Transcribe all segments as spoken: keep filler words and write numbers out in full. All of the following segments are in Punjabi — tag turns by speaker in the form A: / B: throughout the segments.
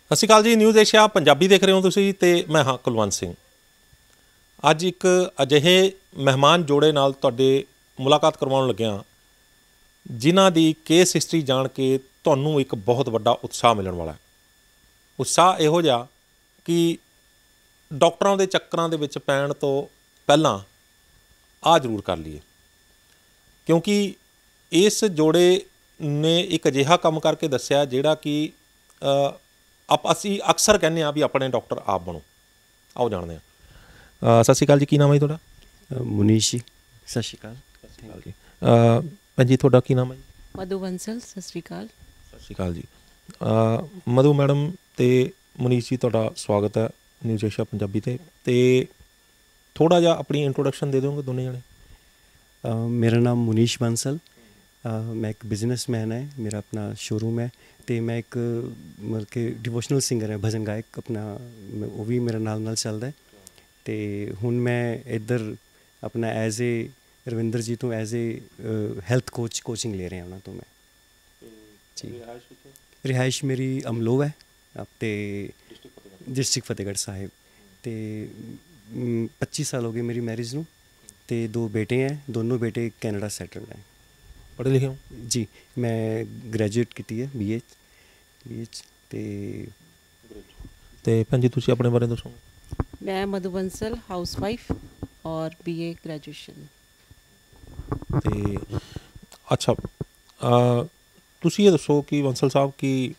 A: ਸਤਿ ਸ਼੍ਰੀ ਅਕਾਲ ਜੀ। ਨਿਊਜ਼ ਏਸ਼ੀਆ ਪੰਜਾਬੀ ਦੇਖ ਰਹੇ ਹੋ ਤੁਸੀਂ ਤੇ ਮੈਂ ਹਾਂ ਕੁਲਵੰਤ ਸਿੰਘ। ਅੱਜ ਇੱਕ ਅਜਿਹੇ ਮਹਿਮਾਨ ਜੋੜੇ ਨਾਲ ਤੁਹਾਡੇ ਮੁਲਾਕਾਤ ਕਰਵਾਉਣ ਲੱਗਿਆ ਜਿਨ੍ਹਾਂ ਦੀ ਕੇਸ ਹਿਸਟਰੀ ਜਾਣ ਕੇ ਤੁਹਾਨੂੰ ਇੱਕ ਬਹੁਤ ਵੱਡਾ ਉਤਸ਼ਾਹ ਮਿਲਣ ਵਾਲਾ ਹੈ। ਉਤਸ਼ਾਹ ਇਹੋ ਜਿਹਾ ਕਿ ਡਾਕਟਰਾਂ ਦੇ ਚੱਕਰਾਂ ਦੇ ਵਿੱਚ ਪੈਣ ਤੋਂ ਪਹਿਲਾਂ ਆਹ ਜ਼ਰੂਰ ਕਰ ਲਈਏ, ਕਿਉਂਕਿ ਇਸ ਜੋੜੇ ਨੇ ਇੱਕ ਅਜਿਹਾ ਕੰਮ ਕਰਕੇ ਦੱਸਿਆ ਜਿਹੜਾ ਕਿ ਆਪ ਅਸੀਂ ਅਕਸਰ ਕਹਿੰਦੇ ਹਾਂ ਵੀ ਆਪਣੇ ਡਾਕਟਰ ਆਪ ਬਣੋ। ਆਓ ਜਾਣਦੇ ਹਾਂ। ਸਤਿ ਸ਼੍ਰੀ ਅਕਾਲ ਜੀ, ਕੀ ਨਾਮ ਹੈ ਜੀ ਤੁਹਾਡਾ?
B: ਮੁਨੀਸ਼ ਜੀ। ਸਤਿ ਸ਼੍ਰੀ ਅਕਾਲ।
A: ਸਤਿ ਸ਼੍ਰੀ ਅਕਾਲ ਜੀ। ਭੈਣ ਜੀ ਤੁਹਾਡਾ ਕੀ ਨਾਮ ਹੈ ਜੀ?
C: ਮਧੂ ਬੰਸਲ। ਸਤਿ ਸ਼੍ਰੀ ਅਕਾਲ।
A: ਸਤਿ ਸ਼੍ਰੀ ਅਕਾਲ ਜੀ। ਮਧੂ ਮੈਡਮ ਅਤੇ ਮੁਨੀਸ਼ ਜੀ, ਤੁਹਾਡਾ ਸਵਾਗਤ ਹੈ ਨਿਊਜ਼ ਏਸ਼ੀਆ ਪੰਜਾਬੀ 'ਤੇ। ਅਤੇ ਥੋੜ੍ਹਾ ਜਿਹਾ ਆਪਣੀ ਇੰਟਰੋਡਕਸ਼ਨ ਦੇ ਦਿਓਗੇ ਦੋਨੇ ਜਣੇ?
B: ਮੇਰਾ ਨਾਮ ਮੁਨੀਸ਼ ਬੰਸਲ, ਮੈਂ ਇੱਕ ਬਿਜ਼ਨਸਮੈਨ ਹੈ, ਮੇਰਾ ਆਪਣਾ ਸ਼ੋਰੂਮ ਹੈ ਅਤੇ ਮੈਂ ਇੱਕ ਮਤਲਬ ਕਿ ਡਿਵੋਸ਼ਨਲ ਸਿੰਗਰ ਹੈ, ਭਜਨ ਗਾਇਕ ਆਪਣਾ, ਉਹ ਵੀ ਮੇਰੇ ਨਾਲ ਨਾਲ ਚੱਲਦਾ। ਅਤੇ ਹੁਣ ਮੈਂ ਇੱਧਰ ਆਪਣਾ ਐਜ਼ ਏ ਰਵਿੰਦਰ ਜੀ ਤੋਂ as a health coach coaching ਲੈ ਰਿਹਾ ਉਹਨਾਂ ਤੋਂ ਮੈਂ ਜੀ। ਰਿਹਾਇਸ਼ ਮੇਰੀ ਅਮਲੋਹ ਹੈ ਅਤੇ ਡਿਸਟ੍ਰਿਕਟ ਫਤਿਹਗੜ੍ਹ ਸਾਹਿਬ। ਅਤੇ ਪੱਚੀ ਸਾਲ ਹੋ ਗਏ ਮੇਰੀ ਮੈਰਿਜ ਨੂੰ ਅਤੇ ਦੋ ਬੇਟੇ ਹੈ, ਦੋਨੋਂ ਬੇਟੇ ਕੈਨੇਡਾ ਸੈਟਲਡ ਹੈ।
A: ਪੜ੍ਹੇ ਲਿਖੇ ਹੋ
B: ਜੀ? ਮੈਂ ਗ੍ਰੈਜੂਏਟ ਕੀਤੀ ਹੈ ਬੀ ਏ ਬੀ ਏ 'ਚ। ਅਤੇ
A: ਅਤੇ ਭੈਣ ਜੀ ਤੁਸੀਂ ਆਪਣੇ ਬਾਰੇ ਦੱਸੋ?
C: ਮੈਂ ਮਧੂ ਬੰਸਲ, ਹਾਊਸ ਵਾਈਫ ਔਰ ਬੀ ਏ ਗ੍ਰੈਜੂਏਸ਼ਨ।
A: ਅਤੇ ਅੱਛਾ, ਤੁਸੀਂ ਇਹ ਦੱਸੋ ਕਿ ਬੰਸਲ ਸਾਹਿਬ ਕਿ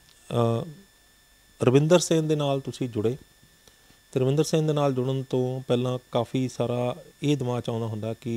A: ਰਵਿੰਦਰ ਸੈਨ ਦੇ ਨਾਲ ਤੁਸੀਂ ਜੁੜੇ ਅਤੇ ਰਵਿੰਦਰ ਸੈਨ ਦੇ ਨਾਲ ਜੁੜਨ ਤੋਂ ਪਹਿਲਾਂ ਕਾਫੀ ਸਾਰਾ ਇਹ ਦਿਮਾਗ 'ਚ ਆਉਂਦਾ ਹੁੰਦਾ ਕਿ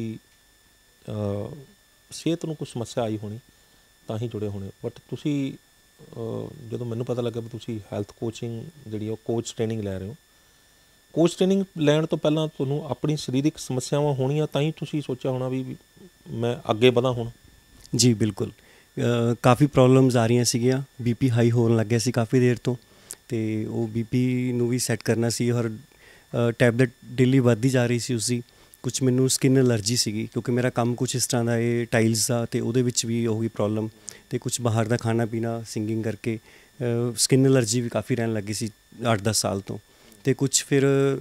A: ਸਿਹਤ ਨੂੰ ਕੁਛ ਸਮੱਸਿਆ ਆਈ ਹੋਣੀ ਤਾਂ ਹੀ ਜੁੜੇ ਹੋਣੇ, ਬਟ ਤੁਸੀਂ ਜਦੋਂ ਮੈਨੂੰ ਪਤਾ ਲੱਗਾ ਵੀ ਤੁਸੀਂ ਹੈਲਥ ਕੋਚਿੰਗ ਜਿਹੜੀ ਉਹ ਕੋਚ ਟ੍ਰੇਨਿੰਗ ਲੈ ਰਹੇ ਹੋ, ਕੋਚ ਟ੍ਰੇਨਿੰਗ ਲੈਣ ਤੋਂ ਪਹਿਲਾਂ ਤੁਹਾਨੂੰ ਆਪਣੀ ਸਰੀਰਕ ਸਮੱਸਿਆਵਾਂ ਹੋਣੀਆਂ ਤਾਂ ਹੀ ਤੁਸੀਂ ਸੋਚਿਆ ਹੋਣਾ ਵੀ ਮੈਂ ਅੱਗੇ ਵਧਾਂ ਹੁਣ।
B: ਜੀ ਬਿਲਕੁਲ, ਕਾਫੀ ਪ੍ਰੋਬਲਮਸ ਆ ਰਹੀਆਂ ਸੀਗੀਆਂ, ਬੀ ਪੀ ਹਾਈ ਹੋਣ ਲੱਗ ਗਿਆ ਸੀ ਕਾਫੀ ਦੇਰ ਤੋਂ, ਅਤੇ ਉਹ ਬੀ ਪੀ ਨੂੰ ਵੀ ਸੈੱਟ ਕਰਨਾ ਸੀ ਔਰ ਟੈਬਲੇਟ ਡੇਲੀ ਵੱਧਦੀ ਜਾ ਰਹੀ ਸੀ ਉਸਦੀ। ਕੁਛ ਮੈਨੂੰ ਸਕਿਨ ਐਲਰਜੀ ਸੀਗੀ ਕਿਉਂਕਿ ਮੇਰਾ ਕੰਮ ਕੁਛ ਇਸ ਤਰ੍ਹਾਂ ਦਾ ਇਹ ਟਾਈਲਸ ਦਾ, ਅਤੇ ਉਹਦੇ ਵਿੱਚ ਵੀ ਹੋ ਗਈ ਪ੍ਰੋਬਲਮ, ਅਤੇ ਕੁਛ ਬਾਹਰ ਦਾ ਖਾਣਾ ਪੀਣਾ ਸਿੰਗਿੰਗ ਕਰਕੇ ਸਕਿਨ ਐਲਰਜੀ ਵੀ ਕਾਫੀ ਰਹਿਣ ਲੱਗੀ ਸੀ ਅੱਠ ਦਸ ਸਾਲ ਤੋਂ। ਅਤੇ ਕੁਛ ਫਿਰ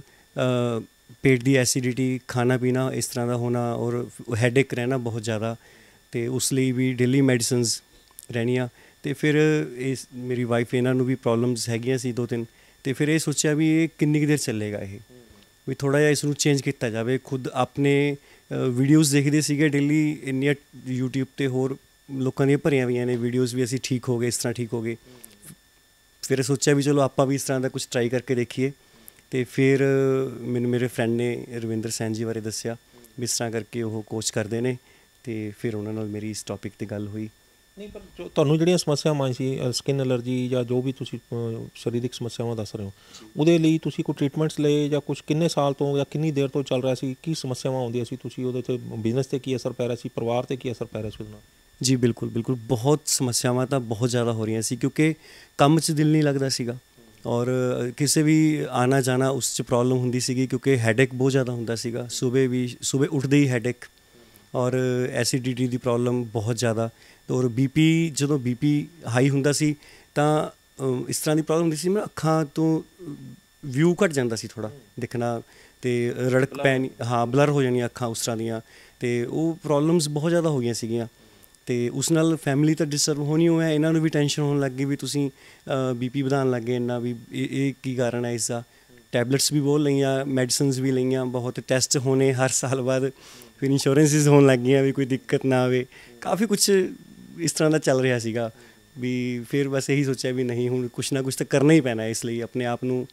B: ਪੇਟ ਦੀ ਐਸੀਡਿਟੀ, ਖਾਣਾ ਪੀਣਾ ਇਸ ਤਰ੍ਹਾਂ ਦਾ ਹੋਣਾ ਔਰ ਹੈਡੇਕ ਰਹਿਣਾ ਬਹੁਤ ਜ਼ਿਆਦਾ, ਅਤੇ ਉਸ ਲਈ ਵੀ ਡੇਲੀ ਮੈਡੀਸਨਸ ਰਹਿਣੀਆਂ। ਅਤੇ ਫਿਰ ਇਸ ਮੇਰੀ ਵਾਈਫ, ਇਹਨਾਂ ਨੂੰ ਵੀ ਪ੍ਰੋਬਲਮਸ ਹੈਗੀਆਂ ਸੀ ਦੋ ਤਿੰਨ, ਅਤੇ ਫਿਰ ਇਹ ਸੋਚਿਆ ਵੀ ਇਹ ਕਿੰਨੀ ਕੁ ਦੇਰ ਚੱਲੇਗਾ, ਇਹ ਵੀ ਥੋੜ੍ਹਾ ਜਿਹਾ ਇਸ ਨੂੰ ਚੇਂਜ ਕੀਤਾ ਜਾਵੇ। ਖੁਦ ਆਪਣੇ ਵੀਡੀਓਜ਼ ਦੇਖਦੇ ਸੀਗੇ ਡੇਲੀ, ਇੰਨੀਆਂ ਯੂਟਿਊਬ 'ਤੇ ਹੋਰ ਲੋਕਾਂ ਦੀਆਂ ਭਰੀਆਂ ਹੋਈਆਂ ਨੇ ਵੀਡੀਓਜ਼ ਵੀ, ਅਸੀਂ ਠੀਕ ਹੋ ਗਏ, ਇਸ ਤਰ੍ਹਾਂ ਠੀਕ ਹੋ ਗਏ। ਫਿਰ ਸੋਚਿਆ ਵੀ ਚਲੋ ਆਪਾਂ ਵੀ ਇਸ ਤਰ੍ਹਾਂ ਦਾ ਕੁਛ ਟਰਾਈ ਕਰਕੇ ਦੇਖੀਏ। ਅਤੇ ਫਿਰ ਮੈਨੂੰ ਮੇਰੇ ਫਰੈਂਡ ਨੇ ਰਵਿੰਦਰ ਸੈਨ ਜੀ ਬਾਰੇ ਦੱਸਿਆ ਵੀ ਇਸ ਤਰ੍ਹਾਂ ਕਰਕੇ ਉਹ ਕੋਚ ਕਰਦੇ ਨੇ, ਅਤੇ ਫਿਰ ਉਹਨਾਂ ਨਾਲ ਮੇਰੀ ਇਸ ਟੋਪਿਕ 'ਤੇ ਗੱਲ ਹੋਈ।
A: ਨਹੀਂ, ਪਰ ਜੋ ਤੁਹਾਨੂੰ ਜਿਹੜੀਆਂ ਸਮੱਸਿਆਵਾਂ ਸੀ, ਸਕਿਨ ਐਲਰਜੀ ਜਾਂ ਜੋ ਵੀ ਤੁਸੀਂ ਸਰੀਰਕ ਸਮੱਸਿਆਵਾਂ ਦੱਸ ਰਹੇ ਹੋ, ਉਹਦੇ ਲਈ ਤੁਸੀਂ ਕੋਈ ਟਰੀਟਮੈਂਟਸ ਲਏ ਜਾਂ ਕੁਛ ਕਿੰਨੇ ਸਾਲ ਤੋਂ ਜਾਂ ਕਿੰਨੀ ਦੇਰ ਤੋਂ ਚੱਲ ਰਿਹਾ ਸੀ? ਕੀ ਸਮੱਸਿਆਵਾਂ ਆਉਂਦੀਆਂ ਸੀ? ਤੁਸੀਂ ਉਹਦੇ 'ਤੇ ਬਿਜ਼ਨਸ 'ਤੇ ਕੀ ਅਸਰ ਪੈ ਰਿਹਾ ਸੀ? ਪਰਿਵਾਰ 'ਤੇ ਕੀ ਅਸਰ ਪੈ ਰਿਹਾ ਸੀ ਉਹਦੇ ਨਾਲ?
B: ਜੀ ਬਿਲਕੁਲ ਬਿਲਕੁਲ, ਬਹੁਤ ਸਮੱਸਿਆਵਾਂ ਤਾਂ ਬਹੁਤ ਜ਼ਿਆਦਾ ਹੋ ਰਹੀਆਂ ਸੀ ਕਿਉਂਕਿ ਕੰਮ 'ਚ ਦਿਲ ਨਹੀਂ ਲੱਗਦਾ ਸੀਗਾ ਔਰ ਕਿਸੇ ਵੀ ਆਉਣਾ ਜਾਣਾ ਉਸ 'ਚ ਪ੍ਰੋਬਲਮ ਹੁੰਦੀ ਸੀਗੀ ਕਿਉਂਕਿ ਹੈਡੇਕ ਬਹੁਤ ਜ਼ਿਆਦਾ ਹੁੰਦਾ ਸੀਗਾ। ਸੁਬਹ ਵੀ ਸੁਬਹ ਉੱਠਦੇ ਹੀ ਹੈਡੇਕ ਔਰ ਐਸੀਡਿਟੀ ਦੀ ਪ੍ਰੋਬਲਮ ਬਹੁਤ ਜ਼ਿਆਦਾ, ਔਰ ਬੀ ਪੀ, ਜਦੋਂ ਬੀ ਪੀ ਹਾਈ ਹੁੰਦਾ ਸੀ ਤਾਂ ਇਸ ਤਰ੍ਹਾਂ ਦੀ ਪ੍ਰੋਬਲਮ ਹੁੰਦੀ ਸੀ, ਮੈਂ ਅੱਖਾਂ ਤੋਂ ਵਿਊ ਘੱਟ ਜਾਂਦਾ ਸੀ ਥੋੜ੍ਹਾ ਦਿਖਣਾ, ਅਤੇ ਰੜਕ ਪੈਣੀ, ਹਾਂ ਬਲਰ ਹੋ ਜਾਣੀਆਂ ਅੱਖਾਂ ਉਸ ਤਰ੍ਹਾਂ ਦੀਆਂ, ਅਤੇ ਉਹ ਪ੍ਰੋਬਲਮਸ ਬਹੁਤ ਜ਼ਿਆਦਾ ਹੋ ਗਈਆਂ ਸੀਗੀਆਂ। ਅਤੇ ਉਸ ਨਾਲ ਫੈਮਿਲੀ ਤਾਂ ਡਿਸਟਰਬ ਹੋਣੀ ਹੋਇਆ, ਇਹਨਾਂ ਨੂੰ ਵੀ ਟੈਨਸ਼ਨ ਹੋਣ ਲੱਗ ਗਈ ਵੀ ਤੁਸੀਂ ਬੀ ਪੀ ਵਧਾਉਣ ਲੱਗ ਗਏ ਇੰਨਾ, ਵੀ ਇਹ ਇਹ ਕੀ ਕਾਰਨ ਹੈ ਇਸਦਾ। ਟੈਬਲੇਟਸ ਵੀ ਬਹੁਤ ਲਈਆਂ, ਮੈਡੀਸਨਸ ਵੀ ਲਈਆਂ, ਬਹੁਤ ਟੈਸਟ ਹੋਣੇ ਹਰ ਸਾਲ ਬਾਅਦ, ਫਿਰ ਇੰਸ਼ੋਰੈਂਸਿਸ ਹੋਣ ਲੱਗ ਗਈਆਂ ਵੀ ਕੋਈ ਦਿੱਕਤ ਨਾ ਆਵੇ, ਕਾਫੀ ਕੁਛ ਇਸ ਤਰ੍ਹਾਂ ਦਾ ਚੱਲ ਰਿਹਾ ਸੀਗਾ। ਵੀ ਫਿਰ ਬਸ ਇਹੀ ਸੋਚਿਆ ਵੀ ਨਹੀਂ, ਹੁਣ ਕੁਛ ਨਾ ਕੁਛ ਤਾਂ ਕਰਨਾ ਹੀ ਪੈਣਾ, ਇਸ ਲਈ ਆਪਣੇ ਆਪ ਨੂੰ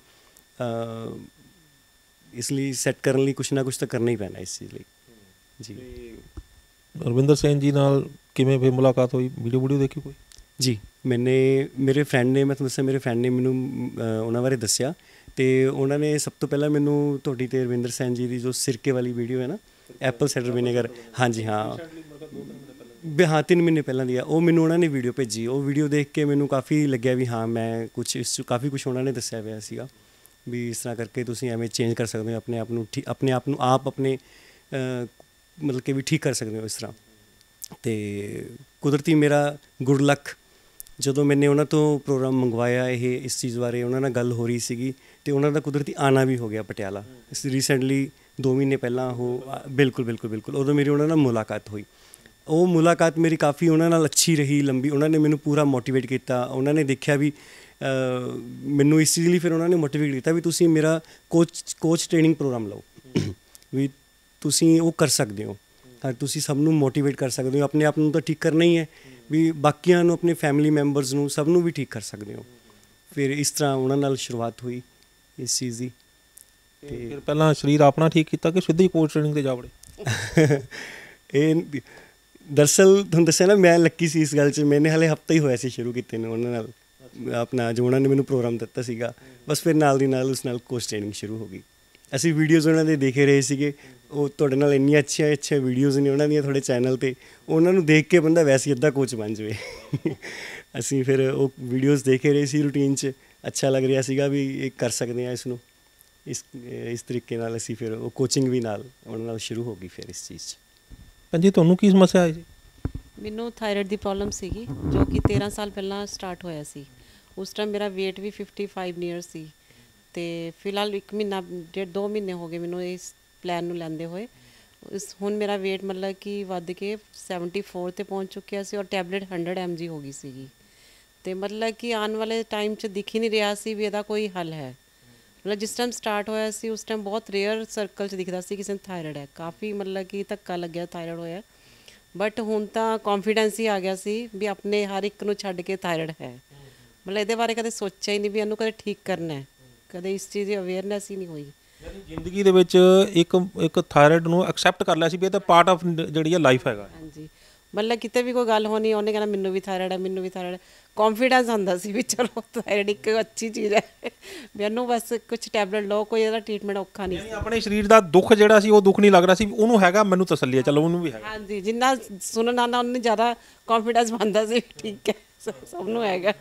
B: ਇਸ ਲਈ ਸੈੱਟ ਕਰਨ ਲਈ ਕੁਛ ਨਾ ਕੁਛ ਤਾਂ ਕਰਨਾ ਹੀ ਪੈਣਾ ਇਸ ਚੀਜ਼ ਲਈ ਜੀ।
A: ਰਵਿੰਦਰ ਸੈਨ ਜੀ ਨਾਲ ਕਿਵੇਂ ਫਿਰ ਮੁਲਾਕਾਤ ਹੋਈ? ਵੀਡੀਓ ਵੀਡੀਓ ਦੇਖੀ ਕੋਈ? ਜੀ,
B: ਮੈਨੇ ਮੇਰੇ ਫਰੈਂਡ ਨੇ, ਮੈਂ ਤੁਹਾਨੂੰ ਦੱਸਿਆ ਮੇਰੇ ਫਰੈਂਡ ਨੇ ਮੈਨੂੰ ਉਹਨਾਂ ਬਾਰੇ ਦੱਸਿਆ, ਅਤੇ ਉਹਨਾਂ ਨੇ ਸਭ ਤੋਂ ਪਹਿਲਾਂ ਮੈਨੂੰ ਤੁਹਾਡੀ ਅਤੇ ਰਵਿੰਦਰ ਸੈਨ ਜੀ ਦੀ ਜੋ ਸਿਰਕੇ ਵਾਲੀ ਵੀਡੀਓ ਹੈ ਨਾ, ਐਪਲ ਸਾਈਡਰ ਵਿਨੇਗਰ, ਹਾਂਜੀ ਹਾਂ ਹਾਂ ਤਿੰਨ ਮਹੀਨੇ ਪਹਿਲਾਂ ਦੀ ਆ, ਉਹ ਮੈਨੂੰ ਉਹਨਾਂ ਨੇ ਵੀਡੀਓ ਭੇਜੀ। ਉਹ ਵੀਡੀਓ ਦੇਖ ਕੇ ਮੈਨੂੰ ਕਾਫੀ ਲੱਗਿਆ ਵੀ ਹਾਂ ਮੈਂ ਕੁਛ ਇਸ 'ਚ ਕਾਫੀ ਕੁਛ ਉਹਨਾਂ ਨੇ ਦੱਸਿਆ ਪਿਆ ਸੀਗਾ ਵੀ ਇਸ ਤਰ੍ਹਾਂ ਕਰਕੇ ਤੁਸੀਂ ਐਵੇਂ ਚੇਂਜ ਕਰ ਸਕਦੇ ਹੋ ਆਪਣੇ ਆਪ ਨੂੰ, ਠੀਕ ਆਪਣੇ ਆਪ ਨੂੰ ਆਪ ਆਪਣੇ ਮਤਲਬ ਕਿ ਵੀ ਠੀਕ ਕਰ ਸਕਦੇ ਹੋ ਇਸ ਤਰ੍ਹਾਂ। ਅਤੇ ਕੁਦਰਤੀ ਮੇਰਾ ਗੁੱਡ ਲੱਕ ਜਦੋਂ ਮੈਨੇ ਉਹਨਾਂ ਤੋਂ ਪ੍ਰੋਗਰਾਮ ਮੰਗਵਾਇਆ, ਇਹ ਇਸ ਚੀਜ਼ ਬਾਰੇ ਉਹਨਾਂ ਨਾਲ ਗੱਲ ਹੋ ਰਹੀ ਸੀਗੀ ਤੇ ਉਹਨਾਂ ਦਾ ਕੁਦਰਤੀ ਆਣਾ ਵੀ ਹੋ ਗਿਆ ਪਟਿਆਲਾ। ਰੀਸੈਂਟਲੀ ਦੋ ਮਹੀਨੇ ਪਹਿਲਾਂ ਉਹ ਬਿਲਕੁਲ ਬਿਲਕੁਲ ਬਿਲਕੁਲ ਉਦੋਂ ਮੇਰੀ ਉਹਨਾਂ ਨਾਲ ਮੁਲਾਕਾਤ ਹੋਈ। ਉਹ ਮੁਲਾਕਾਤ ਮੇਰੀ ਕਾਫੀ ਉਹਨਾਂ ਨਾਲ ਅੱਛੀ ਰਹੀ, ਲੰਬੀ। ਉਹਨਾਂ ਨੇ ਮੈਨੂੰ ਪੂਰਾ ਮੋਟੀਵੇਟ ਕੀਤਾ। ਉਹਨਾਂ ਨੇ ਦੇਖਿਆ ਵੀ ਮੈਨੂੰ ਇਸ ਚੀਜ਼ ਲਈ ਫਿਰ ਉਹਨਾਂ ਨੇ ਮੋਟੀਵੇਟ ਕੀਤਾ ਵੀ ਤੁਸੀਂ ਮੇਰਾ ਕੋਚ ਕੋਚ ਟ੍ਰੇਨਿੰਗ ਪ੍ਰੋਗਰਾਮ ਲਓ ਵੀ ਤੁਸੀਂ ਉਹ ਕਰ ਸਕਦੇ ਹੋ, ਤਾਂ ਤੁਸੀਂ ਸਭ ਨੂੰ ਮੋਟੀਵੇਟ ਕਰ ਸਕਦੇ ਹੋ। ਆਪਣੇ ਆਪ ਨੂੰ ਤਾਂ ਠੀਕ ਕਰਨਾ ਹੀ ਹੈ, ਵੀ ਬਾਕੀਆਂ ਨੂੰ, ਆਪਣੇ ਫੈਮਿਲੀ ਮੈਂਬਰਸ ਨੂੰ, ਸਭ ਨੂੰ ਵੀ ਠੀਕ ਕਰ ਸਕਦੇ ਹੋ। ਫਿਰ ਇਸ ਤਰ੍ਹਾਂ ਉਹਨਾਂ ਨਾਲ ਸ਼ੁਰੂਆਤ ਹੋਈ ਇਸ ਚੀਜ਼ ਦੀ।
A: ਤੇ ਫਿਰ ਪਹਿਲਾਂ ਸਰੀਰ ਆਪਣਾ ਠੀਕ ਕੀਤਾ ਕਿ ਸਿੱਧੀ ਕੋਚ ਟ੍ਰੇਨਿੰਗ 'ਤੇ ਜਾ ਵੜੇ?
B: ਇਹ ਦਰਅਸਲ ਤੁਹਾਨੂੰ ਦੱਸਿਆ ਨਾ, ਮੈਂ ਲੱਕੀ ਸੀ ਇਸ ਗੱਲ 'ਚ। ਮੈਨੇ ਹਾਲੇ ਹਫ਼ਤਾ ਹੀ ਹੋਇਆ ਸੀ ਸ਼ੁਰੂ ਕੀਤੇ ਨੇ ਉਹਨਾਂ ਨਾਲ, ਆਪਣਾ ਜੋ ਉਹਨਾਂ ਨੇ ਮੈਨੂੰ ਪ੍ਰੋਗਰਾਮ ਦਿੱਤਾ ਸੀਗਾ। ਬਸ ਫਿਰ ਨਾਲ ਦੀ ਨਾਲ ਉਸ ਨਾਲ ਕੋਚ ਟ੍ਰੇਨਿੰਗ ਸ਼ੁਰੂ ਹੋ ਗਈ। ਅਸੀਂ ਵੀਡੀਓਜ਼ ਉਹਨਾਂ ਦੇ ਦੇਖੇ ਰਹੇ ਸੀਗੇ। ਉਹ ਤੁਹਾਡੇ ਨਾਲ ਇੰਨੀਆਂ ਅੱਛੀਆਂ ਅੱਛੀਆਂ ਵੀਡੀਓਜ਼ ਨੇ ਉਹਨਾਂ ਦੀਆਂ ਤੁਹਾਡੇ ਚੈਨਲ 'ਤੇ, ਉਹਨਾਂ ਨੂੰ ਦੇਖ ਕੇ ਬੰਦਾ ਵੈਸੇ ਹੀ ਅੱਧਾ ਕੋਚ ਬਣ ਜਾਵੇ। ਅਸੀਂ ਫਿਰ ਉਹ ਵੀਡੀਓਜ਼ ਦੇਖੇ ਰਹੇ ਸੀ ਰੂਟੀਨ 'ਚ। ਅੱਛਾ ਲੱਗ ਰਿਹਾ ਸੀਗਾ ਵੀ ਇਹ ਕਰ ਸਕਦੇ ਹਾਂ ਇਸ ਨੂੰ। ਇਸ ਇਸ ਤਰੀਕੇ ਨਾਲ ਅਸੀਂ ਫਿਰ ਉਹ ਕੋਚਿੰਗ ਵੀ ਨਾਲ ਉਹਨਾਂ ਨਾਲ ਸ਼ੁਰੂ ਹੋ ਗਈ ਫਿਰ ਇਸ ਚੀਜ਼ 'ਚ।
A: ਭੈਣ ਜੀ, ਤੁਹਾਨੂੰ ਕੀ ਸਮੱਸਿਆ ਆਈ ਸੀ?
C: ਮੈਨੂੰ ਥਾਇਰਾਇਡ ਦੀ ਪ੍ਰੋਬਲਮ ਸੀਗੀ, ਜੋ ਕਿ ਤੇਰ੍ਹਾਂ ਸਾਲ ਪਹਿਲਾਂ ਸਟਾਰਟ ਹੋਇਆ ਸੀ। ਉਸ ਟਾਈਮ ਮੇਰਾ weight ਵੀ ਫਿਫਟੀ ਫਾਈਵ ਨੀਅਰ ਸੀ। ਅਤੇ ਫਿਲਹਾਲ ਇੱਕ ਮਹੀਨਾ ਡੇਢ ਦੋ ਮਹੀਨੇ ਹੋ ਗਏ ਮੈਨੂੰ ਇਸ ਪਲਾਨ ਨੂੰ ਲੈਂਦੇ ਹੋਏ। ਇਸ ਹੁਣ ਮੇਰਾ weight ਮਤਲਬ ਕਿ ਵੱਧ ਕੇ ਸੈਵਨਟੀ ਫੋਰ 'ਤੇ ਪਹੁੰਚ ਚੁੱਕਿਆ ਸੀ, ਔਰ ਟੈਬਲੇਟ ਹੰਡਰਡ ਐਮ ਜੀ ਹੋ ਗਈ ਸੀਗੀ। ਅਤੇ ਮਤਲਬ ਕਿ ਆਉਣ ਵਾਲੇ ਟਾਈਮ 'ਚ ਦਿਖ ਹੀ ਨਹੀਂ ਰਿਹਾ ਸੀ ਵੀ ਇਹਦਾ ਕੋਈ ਹੱਲ ਹੈ। ਮਤਲਬ ਜਿਸ ਟਾਈਮ ਸਟਾਰਟ ਹੋਇਆ ਸੀ ਉਸ ਟਾਈਮ ਬਹੁਤ ਰੇਅਰ ਸਰਕਲ 'ਚ ਦਿਖਦਾ ਸੀ ਕਿਸੇ ਨੂੰ ਥਾਇਰਾਇਡ ਹੈ। ਕਾਫੀ ਮਤਲਬ ਕਿ ਧੱਕਾ ਲੱਗਿਆ ਥਾਇਰਾਇਡ ਹੋਇਆ, ਬਟ ਹੁਣ ਤਾਂ ਕੌਨਫੀਡੈਂਸ ਹੀ ਆ ਗਿਆ ਸੀ ਵੀ ਆਪਣੇ ਹਰ ਇੱਕ ਨੂੰ ਛੱਡ ਕੇ ਥਾਇਰਾਇਡ ਹੈ। ਮਤਲਬ ਇਹਦੇ ਬਾਰੇ ਕਦੇ ਸੋਚਿਆ ਹੀ ਨਹੀਂ ਵੀ ਇਹਨੂੰ ਕਦੇ ਠੀਕ ਕਰਨਾ ਹੈ, ਕਦੇ ਇਸ ਚੀਜ਼ ਦੀ ਅਵੇਅਰਨੈਸ ਹੀ ਨਹੀਂ ਹੋਈ।
A: ਜ਼ਿੰਦਗੀ ਦੇ ਵਿੱਚ ਇੱਕ ਇੱਕ ਥਾਇਰਾਇਡ ਨੂੰ ਐਕਸੈਪਟ ਕਰ ਲਿਆ ਸੀ ਵੀ ਇਹ ਤਾਂ ਪਾਰਟ ਆਫ ਜਿਹੜੀ ਹੈ ਲਾਈਫ ਹੈਗਾ।
C: ਹਾਂਜੀ, ਮਤਲਬ ਕਿਤੇ ਵੀ ਕੋਈ ਗੱਲ ਹੋਣੀ ਉਹਨੇ ਕਹਿਣਾ ਮੈਨੂੰ ਵੀ ਥਾਇਰਾਇਡ ਹੈ, ਮੈਨੂੰ ਵੀ ਥਾਇਰਾਇਡ। ਕੌਨਫੀਡੈਂਸ ਆਉਂਦਾ ਸੀ ਵੀ ਚਲੋ ਥਾਇਰਾਇਡ ਇੱਕ ਅੱਛੀ ਚੀਜ਼ ਹੈ, ਮੈਨੂੰ ਬਸ ਕੁਛ ਟੈਬਲੇਟ ਲਓ, ਕੋਈ ਇਹਦਾ ਟ੍ਰੀਟਮੈਂਟ ਔਖਾ ਨਹੀਂ।
A: ਆਪਣੇ ਸਰੀਰ ਦਾ ਦੁੱਖ ਜਿਹੜਾ ਸੀ ਉਹ ਦੁੱਖ ਨਹੀਂ ਲੱਗ ਰਿਹਾ ਸੀ, ਉਹਨੂੰ ਹੈਗਾ ਮੈਨੂੰ ਤਸੱਲੀ ਹੈ, ਚਲੋ ਉਹਨੂੰ ਵੀ ਹੈਗਾ।
C: ਹਾਂਜੀ, ਜਿੰਨਾ ਸੁਣਨ ਆਉਂਦਾ ਉਹਨੂੰ ਜ਼ਿਆਦਾ ਕੌਨਫੀਡੈਂਸ ਬਣਦਾ ਸੀ, ਠੀਕ ਹੈ ਸਭ ਨੂੰ ਹੈਗਾ।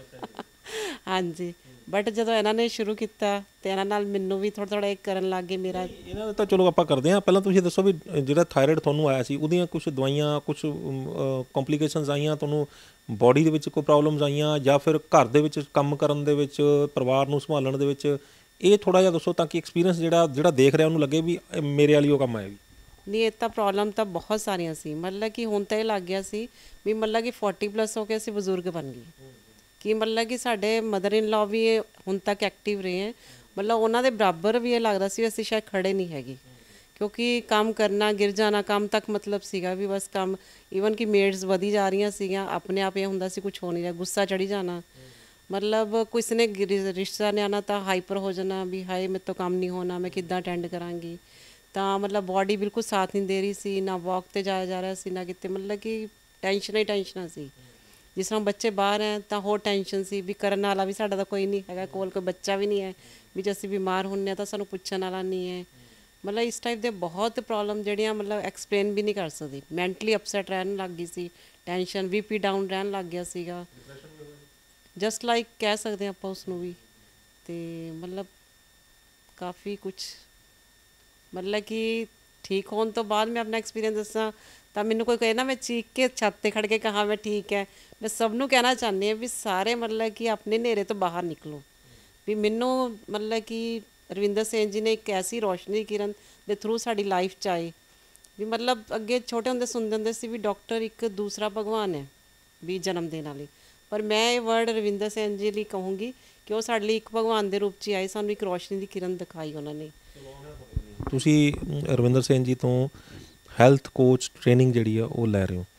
C: ਹਾਂਜੀ, ਬਟ ਜਦੋਂ ਇਹਨਾਂ ਨੇ ਸ਼ੁਰੂ ਕੀਤਾ ਅਤੇ ਇਹਨਾਂ ਨਾਲ ਮੈਨੂੰ ਵੀ ਥੋੜ੍ਹਾ ਥੋੜ੍ਹਾ ਕਰਨ ਲੱਗ ਗਏ। ਮੇਰਾ
A: ਇਹਨਾਂ ਦਾ ਤਾਂ ਚਲੋ ਆਪਾਂ ਕਰਦੇ ਹਾਂ। ਪਹਿਲਾਂ ਤੁਸੀਂ ਦੱਸੋ ਵੀ ਜਿਹੜਾ ਥਾਇਰਾਇਡ ਤੁਹਾਨੂੰ ਆਇਆ ਸੀ ਉਹਦੀਆਂ ਕੁਛ ਦਵਾਈਆਂ, ਕੁਛ ਕੰਪਲੀਕੇਸ਼ਨਸ ਆਈਆਂ ਤੁਹਾਨੂੰ, ਬੋਡੀ ਦੇ ਵਿੱਚ ਕੋਈ ਪ੍ਰੋਬਲਮਸ ਆਈਆਂ, ਜਾਂ ਫਿਰ ਘਰ ਦੇ ਵਿੱਚ ਕੰਮ ਕਰਨ ਦੇ ਵਿੱਚ, ਪਰਿਵਾਰ ਨੂੰ ਸੰਭਾਲਣ ਦੇ ਵਿੱਚ? ਇਹ ਥੋੜ੍ਹਾ ਜਿਹਾ ਦੱਸੋ ਤਾਂ ਕਿ ਐਕਸਪੀਰੀਅੰਸ ਜਿਹੜਾ ਜਿਹੜਾ ਦੇਖ ਰਿਹਾ ਉਹਨੂੰ ਲੱਗੇ ਵੀ ਮੇਰੇ ਵਾਲੀ ਉਹ ਕੰਮ ਆਇਆ ਵੀ।
C: ਨਹੀਂ, ਇਹ ਤਾਂ ਪ੍ਰੋਬਲਮ ਤਾਂ ਬਹੁਤ ਸਾਰੀਆਂ ਸੀ। ਮਤਲਬ ਕਿ ਹੁਣ ਤਾਂ ਇਹ ਲੱਗ ਗਿਆ ਸੀ ਵੀ ਮਤਲਬ ਕਿ ਫੋਰਟੀ ਪਲੱਸ ਹੋ ਕੇ ਅਸੀਂ ਬਜ਼ੁਰਗ ਬਣ ਗਏ, ਕਿ ਮਤਲਬ ਕਿ ਸਾਡੇ ਮਦਰ ਇਨ ਲਾ ਵੀ ਹੁਣ ਤੱਕ ਐਕਟਿਵ ਰਹੇ ਹੈ। ਮਤਲਬ ਉਹਨਾਂ ਦੇ ਬਰਾਬਰ ਵੀ ਇਹ ਲੱਗਦਾ ਸੀ ਅਸੀਂ ਸ਼ਾਇਦ ਖੜ੍ਹੇ ਨਹੀਂ ਹੈਗੇ, ਕਿਉਂਕਿ ਕੰਮ ਕਰਨਾ, ਗਿਰ ਜਾਣਾ, ਕੰਮ ਤੱਕ ਮਤਲਬ ਸੀਗਾ ਵੀ ਬਸ ਕੰਮ। ਈਵਨ ਕਿ ਮੇਡਸ ਵਧੀ ਜਾ ਰਹੀਆਂ ਸੀਗੀਆਂ, ਆਪਣੇ ਆਪ ਇਹ ਹੁੰਦਾ ਸੀ ਕੁਛ ਹੋ ਨਹੀਂ ਰਿਹਾ, ਗੁੱਸਾ ਚੜ੍ਹੀ ਜਾਣਾ। ਮਤਲਬ ਕਿਸੇ ਨੇ ਰਿਸ਼ਤਾ ਨੇ ਆਉਣਾ ਤਾਂ ਹਾਈਪਰ ਹੋ ਜਾਣਾ ਵੀ ਹਾਏ ਮੇਰੇ ਤੋਂ ਕੰਮ ਨਹੀਂ ਹੋਣਾ, ਮੈਂ ਕਿੱਦਾਂ ਅਟੈਂਡ ਕਰਾਂਗੀ। ਤਾਂ ਮਤਲਬ ਬੋਡੀ ਬਿਲਕੁਲ ਸਾਥ ਨਹੀਂ ਦੇ ਰਹੀ ਸੀ, ਨਾ ਵਾਕ 'ਤੇ ਜਾਇਆ ਜਾ ਰਿਹਾ ਸੀ, ਨਾ ਕਿਤੇ। ਮਤਲਬ ਕਿ ਟੈਨਸ਼ਨਾਂ ਹੀ ਟੈਨਸ਼ਨਾਂ ਸੀ। ਜਿਸ ਤਰ੍ਹਾਂ ਬੱਚੇ ਬਾਹਰ ਹੈ ਤਾਂ ਹੋਰ ਟੈਨਸ਼ਨ ਸੀ ਵੀ ਕਰਨ ਵਾਲਾ ਵੀ ਸਾਡਾ ਤਾਂ ਕੋਈ ਨਹੀਂ ਹੈਗਾ, ਕੋਲ ਕੋਈ ਬੱਚਾ ਵੀ ਨਹੀਂ ਹੈ ਵੀ ਜੇ ਅਸੀਂ ਬਿਮਾਰ ਹੁੰਦੇ ਹਾਂ ਤਾਂ ਸਾਨੂੰ ਪੁੱਛਣ ਵਾਲਾ ਨਹੀਂ ਹੈ। ਮਤਲਬ ਇਸ ਟਾਈਪ ਦੇ ਬਹੁਤ ਪ੍ਰੋਬਲਮ ਜਿਹੜੀਆਂ ਮਤਲਬ ਐਕਸਪਲੇਨ ਵੀ ਨਹੀਂ ਕਰ ਸਕਦੀ। ਮੈਂਟਲੀ ਅਪਸੈਟ ਰਹਿਣ ਲੱਗ ਗਈ ਸੀ, ਟੈਨਸ਼ਨ, ਵੀ ਪੀ ਡਾਊਨ ਰਹਿਣ ਲੱਗ ਗਿਆ ਸੀਗਾ, ਜਸਟ ਲਾਈਕ ਕਹਿ ਸਕਦੇ ਆਪਾਂ ਉਸਨੂੰ ਵੀ। ਅਤੇ ਮਤਲਬ ਕਾਫੀ ਕੁਛ, ਮਤਲਬ ਕਿ ਠੀਕ ਹੋਣ ਤੋਂ ਬਾਅਦ ਮੈਂ ਆਪਣਾ ਐਕਸਪੀਰੀਅੰਸ ਦੱਸਾਂ ਤਾਂ ਮੈਨੂੰ ਕੋਈ ਕਹੇ ਨਾ ਮੈਂ ਚੀਕ ਕੇ ਛੱਤ 'ਤੇ ਖੜ੍ਹ ਕੇ ਕਹਾਂ ਮੈਂ ਠੀਕ ਹੈ, ਮੈਂ ਸਭ ਨੂੰ ਕਹਿਣਾ ਚਾਹੁੰਦੀ ਹਾਂ ਵੀ ਸਾਰੇ ਮਤਲਬ ਕਿ ਆਪਣੇ ਹਨੇਰੇ ਤੋਂ ਬਾਹਰ ਨਿਕਲੋ। ਵੀ ਮੈਨੂੰ ਮਤਲਬ ਕਿ ਰਵਿੰਦਰ ਸੈਨ ਜੀ ਨੇ ਇੱਕ ਐਸੀ ਰੋਸ਼ਨੀ ਕਿਰਨ ਦੇ ਥਰੂ ਸਾਡੀ ਲਾਈਫ 'ਚ ਆਏ ਵੀ ਮਤਲਬ ਅੱਗੇ ਛੋਟੇ ਹੁੰਦੇ ਸੁਣਦੇ ਹੁੰਦੇ ਸੀ ਵੀ ਡਾਕਟਰ ਇੱਕ ਦੂਸਰਾ ਭਗਵਾਨ ਹੈ ਵੀ ਜਨਮ ਦੇਣ ਵਾਲੀ, ਪਰ ਮੈਂ ਇਹ ਵਰਡ ਰਵਿੰਦਰ ਸੈਨ ਜੀ ਲਈ ਕਹੂੰਗੀ ਕਿ ਉਹ ਸਾਡੇ ਲਈ ਇੱਕ ਭਗਵਾਨ ਦੇ ਰੂਪ 'ਚ ਆਏ, ਸਾਨੂੰ ਇੱਕ ਰੋਸ਼ਨੀ ਦੀ ਕਿਰਨ ਦਿਖਾਈ ਉਹਨਾਂ ਨੇ।
A: ਤੁਸੀਂ ਰਵਿੰਦਰ ਸੈਨ ਜੀ ਤੋਂ ਹੈਲਥ ਕੋਚ ਟ੍ਰੇਨਿੰਗ ਜਿਹੜੀ ਆ ਉਹ ਲੈ ਰਹੇ ਹੋ,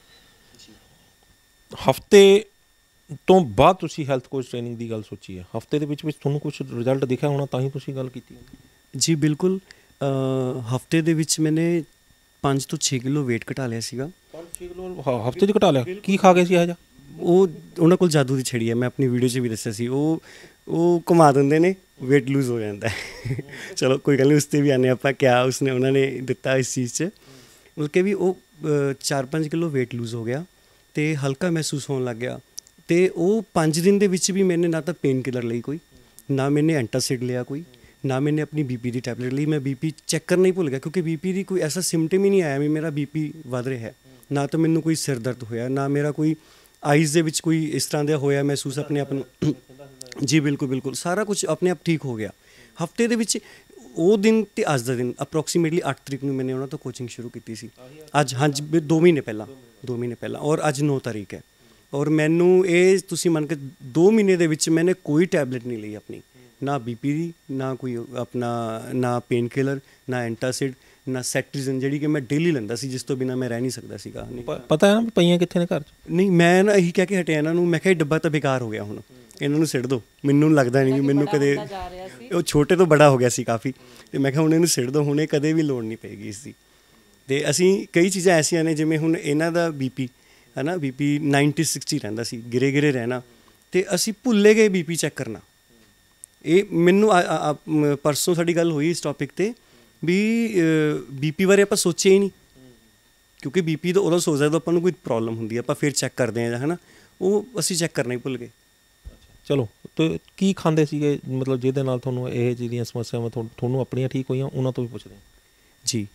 A: ਹਫ਼ਤੇ ਤੋਂ ਬਾਅਦ ਤੁਸੀਂ ਹੈਲਥ ਕੋਚ ਟ੍ਰੇਨਿੰਗ ਦੀ ਗੱਲ ਸੋਚੀ ਹੈ, ਹਫ਼ਤੇ ਦੇ ਵਿੱਚ ਵਿੱਚ ਤੁਹਾਨੂੰ ਕੁਛ ਰਿਜ਼ਲਟ ਦਿਖਿਆ ਹੋਣਾ ਤਾਂ ਹੀ ਤੁਸੀਂ ਗੱਲ ਕੀਤੀ?
B: ਜੀ ਬਿਲਕੁਲ, ਹਫ਼ਤੇ ਦੇ ਵਿੱਚ ਮੈਨੇ ਪੰਜ ਤੋਂ ਛੇ ਕਿਲੋ ਵੇਟ ਘਟਾ ਲਿਆ ਸੀਗਾ।
A: ਪੰਜ ਛੇ ਕਿਲੋ ਹਫ਼ਤੇ 'ਚ ਘਟਾ ਲਿਆ? ਕੀ ਖਾ ਗਏ ਸੀ ਇਹੋ ਜਿਹਾ?
B: ਉਹ ਉਹਨਾਂ ਕੋਲ ਜਾਦੂ ਦੀ ਛੜੀ ਹੈ, ਮੈਂ ਆਪਣੀ ਵੀਡੀਓ 'ਚ ਵੀ ਦੱਸਿਆ ਸੀ। ਉਹ ਉਹ ਘੁਮਾ ਦਿੰਦੇ ਨੇ, ਵੇਟ ਲੂਜ਼ ਹੋ ਜਾਂਦਾ ਹੈ। ਚਲੋ ਕੋਈ ਗੱਲ ਨਹੀਂ, ਉਸ 'ਤੇ ਵੀ ਆਉਂਦੇ ਆਪਾਂ, ਕਿਆ ਉਸਨੇ ਉਹਨਾਂ ਨੇ ਦਿੱਤਾ ਇਸ ਚੀਜ਼ 'ਚ। ਮਤਲਬ ਕਿ ਵੀ ਉਹ ਚਾਰ ਪੰਜ ਕਿਲੋ ਵੇਟ ਲੂਜ਼ ਹੋ ਗਿਆ ਅਤੇ ਹਲਕਾ ਮਹਿਸੂਸ ਹੋਣ ਲੱਗ ਗਿਆ। ਅਤੇ ਉਹ ਪੰਜ ਦਿਨ ਦੇ ਵਿੱਚ ਵੀ ਮੈਨੇ ਨਾ ਤਾਂ ਪੇਨ ਕਿਲਰ ਲਈ ਕੋਈ, ਨਾ ਮੈਨੇ ਐਂਟਾਸਿਡ ਲਿਆ ਕੋਈ, ਨਾ ਮੈਨੇ ਆਪਣੀ ਬੀ ਪੀ ਦੀ ਟੈਬਲੇਟ ਲਈ। ਮੈਂ ਬੀ ਪੀ ਚੈੱਕ ਕਰਨਾ ਹੀ ਭੁੱਲ ਗਿਆ, ਕਿਉਂਕਿ ਬੀ ਪੀ ਦੀ ਕੋਈ ਐਸਾ ਸਿੰਮਟਮ ਹੀ ਨਹੀਂ ਆਇਆ ਵੀ ਮੇਰਾ ਬੀ ਪੀ ਵੱਧ ਰਿਹਾ ਹੈ। ਨਾ ਤਾਂ ਮੈਨੂੰ ਕੋਈ ਸਿਰ ਦਰਦ ਹੋਇਆ, ਨਾ ਮੇਰਾ ਕੋਈ ਆਈਜ਼ ਦੇ ਵਿੱਚ ਕੋਈ ਇਸ ਤਰ੍ਹਾਂ ਦਾ ਹੋਇਆ ਮਹਿਸੂਸ ਆਪਣੇ ਆਪ ਨੂੰ ਜੀ ਬਿਲਕੁਲ ਬਿਲਕੁਲ ਸਾਰਾ ਕੁਝ ਆਪਣੇ ਆਪ ਠੀਕ ਹੋ ਗਿਆ ਹਫਤੇ ਦੇ ਵਿੱਚ। ਉਹ ਦਿਨ ਤੇ ਅੱਜ ਦਾ ਦਿਨ ਅਪਰੋਕਸੀਮੇਟਲੀ ਅੱਠ ਤਰੀਕ ਨੂੰ ਮੈंने ਉਹਨਾਂ ਤੋਂ ਕੋਚਿੰਗ ਸ਼ੁਰੂ ਕੀਤੀ ਸੀ। ਅੱਜ ਹਾਂਜੀ ਵੀ ਦੋ ਮਹੀਨੇ ਪਹਿਲਾਂ ਦੋ ਮਹੀਨੇ ਪਹਿਲਾਂ ਔਰ ਅੱਜ ਨੌ ਤਾਰੀਖ ਹੈ ਔਰ ਮੈਨੂੰ ਇਹ ਤੁਸੀਂ ਮੰਨ ਕੇ ਦੋ ਮਹੀਨੇ ਦੇ ਵਿੱਚ ਮੈंने ਕੋਈ ਟੈਬਲੇਟ ਨਹੀਂ ਲਈ ਆਪਣੀ, ਨਾ ਬੀਪੀ ਦੀ, ਨਾ ਕੋਈ ਆਪਣਾ ਨਾ ਪੇਨ ਕਿਲਰ, ਨਾ ਐਂਟਾਸਿਡ, ਨਾ ਸੈਟਰੀਜ਼ਨ ਜਿਹੜੀ ਕਿ ਮੈਂ ਡੇਲੀ ਲੈਂਦਾ ਸੀ ਜਿਸ ਤੋਂ ਬਿਨਾਂ ਮੈਂ ਰਹਿ ਨਹੀਂ ਸਕਦਾ ਸੀਗਾ।
A: ਪਤਾ ਹੈ ਨਾ ਪਈਆਂ ਕਿੱਥੇ ਨੇ ਘਰ 'ਚ?
B: ਨਹੀਂ ਮੈਂ ਨਾ ਇਹੀ ਕਹਿ ਕੇ ਹਟਿਆ ਇਹਨਾਂ ਨੂੰ, ਮੈਂ ਕਿਹਾ ਇਹ ਡੱਬਾ ਤਾਂ ਬੇਕਾਰ ਹੋ ਗਿਆ, ਹੁਣ ਇਹਨਾਂ ਨੂੰ ਸਿੱਟ ਦਿਓ। ਮੈਨੂੰ ਲੱਗਦਾ ਨਹੀਂ ਵੀ ਮੈਨੂੰ ਕਦੇ, ਉਹ ਛੋਟੇ ਤੋਂ ਬੜਾ ਹੋ ਗਿਆ ਸੀ ਕਾਫੀ, ਅਤੇ ਮੈਂ ਕਿਹਾ ਹੁਣ ਇਹਨੂੰ ਸਿੱਟ ਦਿਓ, ਹੁਣ ਇਹ ਕਦੇ ਵੀ ਲੋੜ ਨਹੀਂ ਪਏਗੀ ਇਸ ਦੀ। ਅਤੇ ਅਸੀਂ ਕਈ ਚੀਜ਼ਾਂ ਐਸੀਆਂ ਨੇ ਜਿਵੇਂ ਹੁਣ ਇਹਨਾਂ ਦਾ ਬੀ ਪੀ ਹੈ ਨਾ, ਬੀ ਪੀ ਨਾਈਨਟੀ ਸਿਕਸਟੀ ਰਹਿੰਦਾ ਸੀ, ਗਿਰੇ ਗਿਰੇ ਰਹਿਣਾ, ਅਤੇ ਅਸੀਂ ਭੁੱਲੇ ਗਏ ਬੀ ਪੀ ਚੈੱਕ ਕਰਨਾ। ਇਹ ਮੈਨੂੰ ਪਰਸੋਂ ਸਾਡੀ ਗੱਲ ਹੋਈ ਇਸ ਟੌਪਿਕ 'ਤੇ ਵੀ ਬੀ ਪੀ ਬਾਰੇ ਆਪਾਂ ਸੋਚਿਆ ਹੀ ਨਹੀਂ, ਕਿਉਂਕਿ ਬੀ ਪੀ ਤਾਂ ਉਦੋਂ ਸੋਚਦਾ ਜਦੋਂ ਆਪਾਂ ਨੂੰ ਕੋਈ ਪ੍ਰੋਬਲਮ ਹੁੰਦੀ ਹੈ, ਆਪਾਂ ਫਿਰ ਚੈੱਕ ਕਰਦੇ ਹਾਂ ਹੈ ਨਾ, ਉਹ ਅਸੀਂ ਚੈੱਕ ਕਰਨਾ ਹੀ ਭੁੱਲ ਗਏ।
A: ਚਲੋ ਤੇ ਕੀ ਖਾਂਦੇ ਸੀਗੇ ਮਤਲਬ ਜਿਹਦੇ ਨਾਲ ਤੁਹਾਨੂੰ ਇਹ ਜਿਹੜੀਆਂ ਸਮੱਸਿਆਵਾਂ ਤੁਹਾਨੂੰ ਆਪਣੀਆਂ ਠੀਕ ਹੋਈਆਂ, ਉਹਨਾਂ ਤੋਂ ਵੀ ਪੁੱਛਦੇ
B: ਜੀ।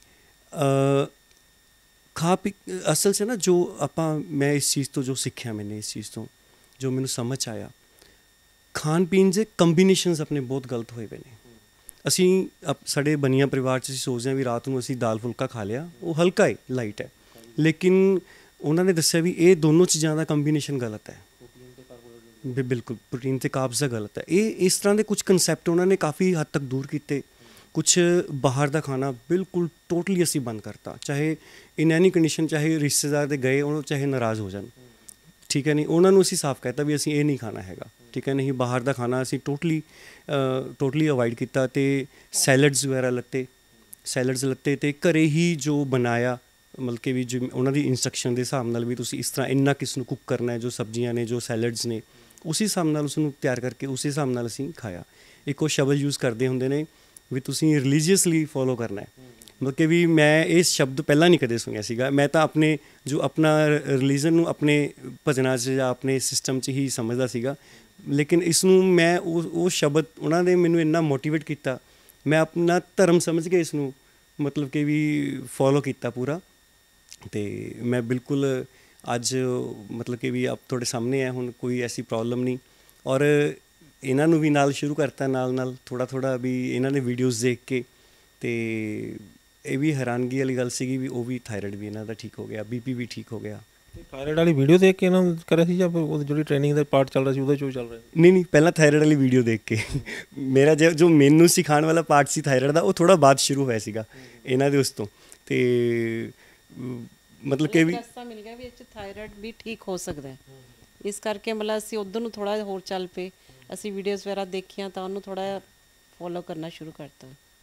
B: ਖਾ ਪੀ ਅਸਲ 'ਚ ਨਾ ਜੋ ਆਪਾਂ ਮੈਂ ਇਸ ਚੀਜ਼ ਤੋਂ ਜੋ ਸਿੱਖਿਆ, ਮੈਨੇ ਇਸ ਚੀਜ਼ ਤੋਂ ਜੋ ਮੈਨੂੰ ਸਮਝ ਆਇਆ, ਖਾਣ ਪੀਣ ਦੇ ਕੰਬੀਨੇਸ਼ਨਸ ਆਪਣੇ ਬਹੁਤ ਗਲਤ ਹੋਏ ਪਏ ਨੇ। ਅਸੀਂ ਸਾਡੇ ਬਨੀਆ ਪਰਿਵਾਰ 'ਚ ਅਸੀਂ ਸੋਚਦੇ ਹਾਂ ਵੀ ਰਾਤ ਨੂੰ ਅਸੀਂ ਦਾਲ ਫੁਲਕਾ ਖਾ ਲਿਆ, ਉਹ ਹਲਕਾ ਹੈ, ਲਾਈਟ ਹੈ, ਲੇਕਿਨ ਉਹਨਾਂ ਨੇ ਦੱਸਿਆ ਵੀ ਇਹ ਦੋਨੋਂ ਚੀਜ਼ਾਂ ਦਾ ਕੰਬੀਨੇਸ਼ਨ ਗਲਤ ਹੈ। ਬਿਲਕੁਲ, ਪ੍ਰੋਟੀਨ ਅਤੇ ਕਾਰਬਸ ਦਾ ਗਲਤ ਹੈ। ਇਹ ਇਸ ਤਰ੍ਹਾਂ ਦੇ ਕੁਝ ਕਨਸੈਪਟ ਉਹਨਾਂ ਨੇ ਕਾਫੀ ਹੱਦ ਤੱਕ ਦੂਰ ਕੀਤੇ। ਕੁਛ ਬਾਹਰ ਦਾ ਖਾਣਾ ਬਿਲਕੁਲ ਟੋਟਲੀ ਅਸੀਂ ਬੰਦ ਕਰਤਾ, ਚਾਹੇ ਇਨ ਐਨੀ ਕੰਡੀਸ਼ਨ, ਚਾਹੇ ਰਿਸ਼ਤੇਦਾਰ ਦੇ ਗਏ ਉਹਨੂੰ ਚਾਹੇ ਨਾਰਾਜ਼ ਹੋ ਜਾਣ, ਠੀਕ ਹੈ ਨਹੀਂ, ਉਹਨਾਂ ਨੂੰ ਅਸੀਂ ਸਾਫ਼ ਕਹਿਤਾ ਵੀ ਅਸੀਂ ਇਹ ਨਹੀਂ ਖਾਣਾ ਹੈਗਾ, ਠੀਕ ਹੈ ਨਹੀਂ। ਬਾਹਰ ਦਾ ਖਾਣਾ ਅਸੀਂ ਟੋਟਲੀ ਟੋਟਲੀ ਅਵੋਇਡ ਕੀਤਾ, ਅਤੇ ਸੈਲਡਸ ਵਗੈਰਾ ਲੱਤੇ ਸੈਲਡਸ ਲੱਤੇ ਅਤੇ ਘਰੇ ਹੀ ਜੋ ਬਣਾਇਆ, ਮਤਲਬ ਕਿ ਵੀ ਜਿਵੇਂ ਉਹਨਾਂ ਦੀ ਇੰਸਟਰਕਸ਼ਨ ਦੇ ਹਿਸਾਬ ਨਾਲ ਵੀ ਤੁਸੀਂ ਇਸ ਤਰ੍ਹਾਂ ਇੰਨਾ ਕਿਸ ਨੂੰ ਕੁੱਕ ਕਰਨਾ ਹੈ, ਜੋ ਸਬਜ਼ੀਆਂ ਨੇ, ਜੋ ਸੈਲਡਸ ਨੇ, ਉਸੇ ਹਿਸਾਬ ਨਾਲ ਉਸਨੂੰ ਤਿਆਰ ਕਰਕੇ ਉਸੇ ਹਿਸਾਬ ਨਾਲ ਅਸੀਂ ਖਾਇਆ। ਇੱਕ ਉਹ ਸ਼ਬਦ ਯੂਜ਼ ਕਰਦੇ ਹੁੰਦੇ ਨੇ ਵੀ ਤੁਸੀਂ ਰਿਲੀਜੀਅਸਲੀ ਫੋਲੋ ਕਰਨਾ ਹੈ, ਮਤਲਬ ਕਿ ਵੀ ਮੈਂ ਇਹ ਸ਼ਬਦ ਪਹਿਲਾਂ ਨਹੀਂ ਕਦੇ ਸੁਣਿਆ ਸੀਗਾ। ਮੈਂ ਤਾਂ ਆਪਣੇ ਜੋ ਆਪਣਾ ਰਿਲੀਜਨ ਨੂੰ ਆਪਣੇ ਭਜਨਾਂ 'ਚ ਜਾਂ ਆਪਣੇ ਸਿਸਟਮ 'ਚ ਹੀ ਸਮਝਦਾ ਸੀਗਾ, ਲੇਕਿਨ ਇਸ ਨੂੰ ਮੈਂ ਉਹ ਉਹ ਸ਼ਬਦ ਉਹਨਾਂ ਨੇ ਮੈਨੂੰ ਇੰਨਾ ਮੋਟੀਵੇਟ ਕੀਤਾ, ਮੈਂ ਆਪਣਾ ਧਰਮ ਸਮਝ ਕੇ ਇਸ ਨੂੰ ਮਤਲਬ ਕਿ ਵੀ ਫੋਲੋ ਕੀਤਾ ਪੂਰਾ। ਅਤੇ ਮੈਂ ਬਿਲਕੁਲ ਅੱਜ ਮਤਲਬ ਕਿ ਵੀ ਆਪ ਤੁਹਾਡੇ ਸਾਹਮਣੇ ਹੈ, ਹੁਣ ਕੋਈ ਐਸੀ ਪ੍ਰੋਬਲਮ ਨਹੀਂ। ਔਰ ਇਹਨਾਂ ਨੂੰ ਵੀ ਨਾਲ ਸ਼ੁਰੂ ਕਰਤਾ, ਨਾਲ ਨਾਲ ਥੋੜ੍ਹਾ ਥੋੜ੍ਹਾ ਵੀ ਇਹਨਾਂ ਨੇ ਵੀਡੀਓਜ਼ ਦੇਖ ਕੇ, ਅਤੇ ਇਹ ਵੀ ਹੈਰਾਨਗੀ ਵਾਲੀ ਗੱਲ ਸੀਗੀ ਵੀ ਉਹ ਵੀ ਥਾਇਰਾਇਡ ਵੀ ਇਹਨਾਂ ਦਾ ਠੀਕ ਹੋ ਗਿਆ, ਬੀ ਪੀ ਵੀ ਠੀਕ ਹੋ ਗਿਆ।
A: ਥਾਇਰਾਇਡ ਵਾਲੀ ਵੀਡੀਓ ਦੇਖ ਕੇ ਇਹਨਾਂ ਨੂੰ ਕਰਿਆ ਸੀ ਜਾਂ ਉਹ ਜਿਹੜੀ ਟ੍ਰੇਨਿੰਗ ਦਾ ਪਾਰਟ ਚੱਲ ਰਿਹਾ ਸੀ ਉਹਦੇ 'ਚੋਂ ਚੱਲ ਰਿਹਾ?
B: ਨਹੀਂ ਨਹੀਂ, ਪਹਿਲਾਂ ਥਾਇਰਾਇਡ ਵਾਲੀ ਵੀਡੀਓ ਦੇਖ ਕੇ। ਮੇਰਾ ਜੋ ਜੋ ਮੈਨੂੰ ਸਿਖਾਉਣ ਵਾਲਾ ਪਾਰਟ ਸੀ ਥਾਇਰਾਇਡ ਦਾ, ਉਹ ਥੋੜ੍ਹਾ ਬਾਅਦ ਸ਼ੁਰੂ ਹੋਇਆ ਸੀਗਾ ਇਹਨਾਂ ਦੇ ਉਸ ਤੋਂ। ਅਤੇ ਮਤਲਬ ਕਿ ਵੀ
C: ਰਸਤਾ ਮਿਲ ਗਿਆ ਵੀ ਇਹ 'ਚ ਥਾਇਰਾਇਡ ਵੀ ਠੀਕ ਹੋ ਸਕਦਾ, ਇਸ ਕਰਕੇ ਮਤਲਬ ਅਸੀਂ ਉੱਧਰ ਨੂੰ ਥੋੜ੍ਹਾ ਹੋਰ ਚੱਲ ਪਏ। ਅਸੀਂ ਵੀਡੀਓਜ਼ ਵਗੈਰਾ ਦੇਖੀਆਂ ਤਾਂ ਉਹਨੂੰ ਥੋੜ੍ਹਾ ਫੋਲੋ ਕਰਨਾ ਸ਼ੁਰੂ ਕਰਤਾ।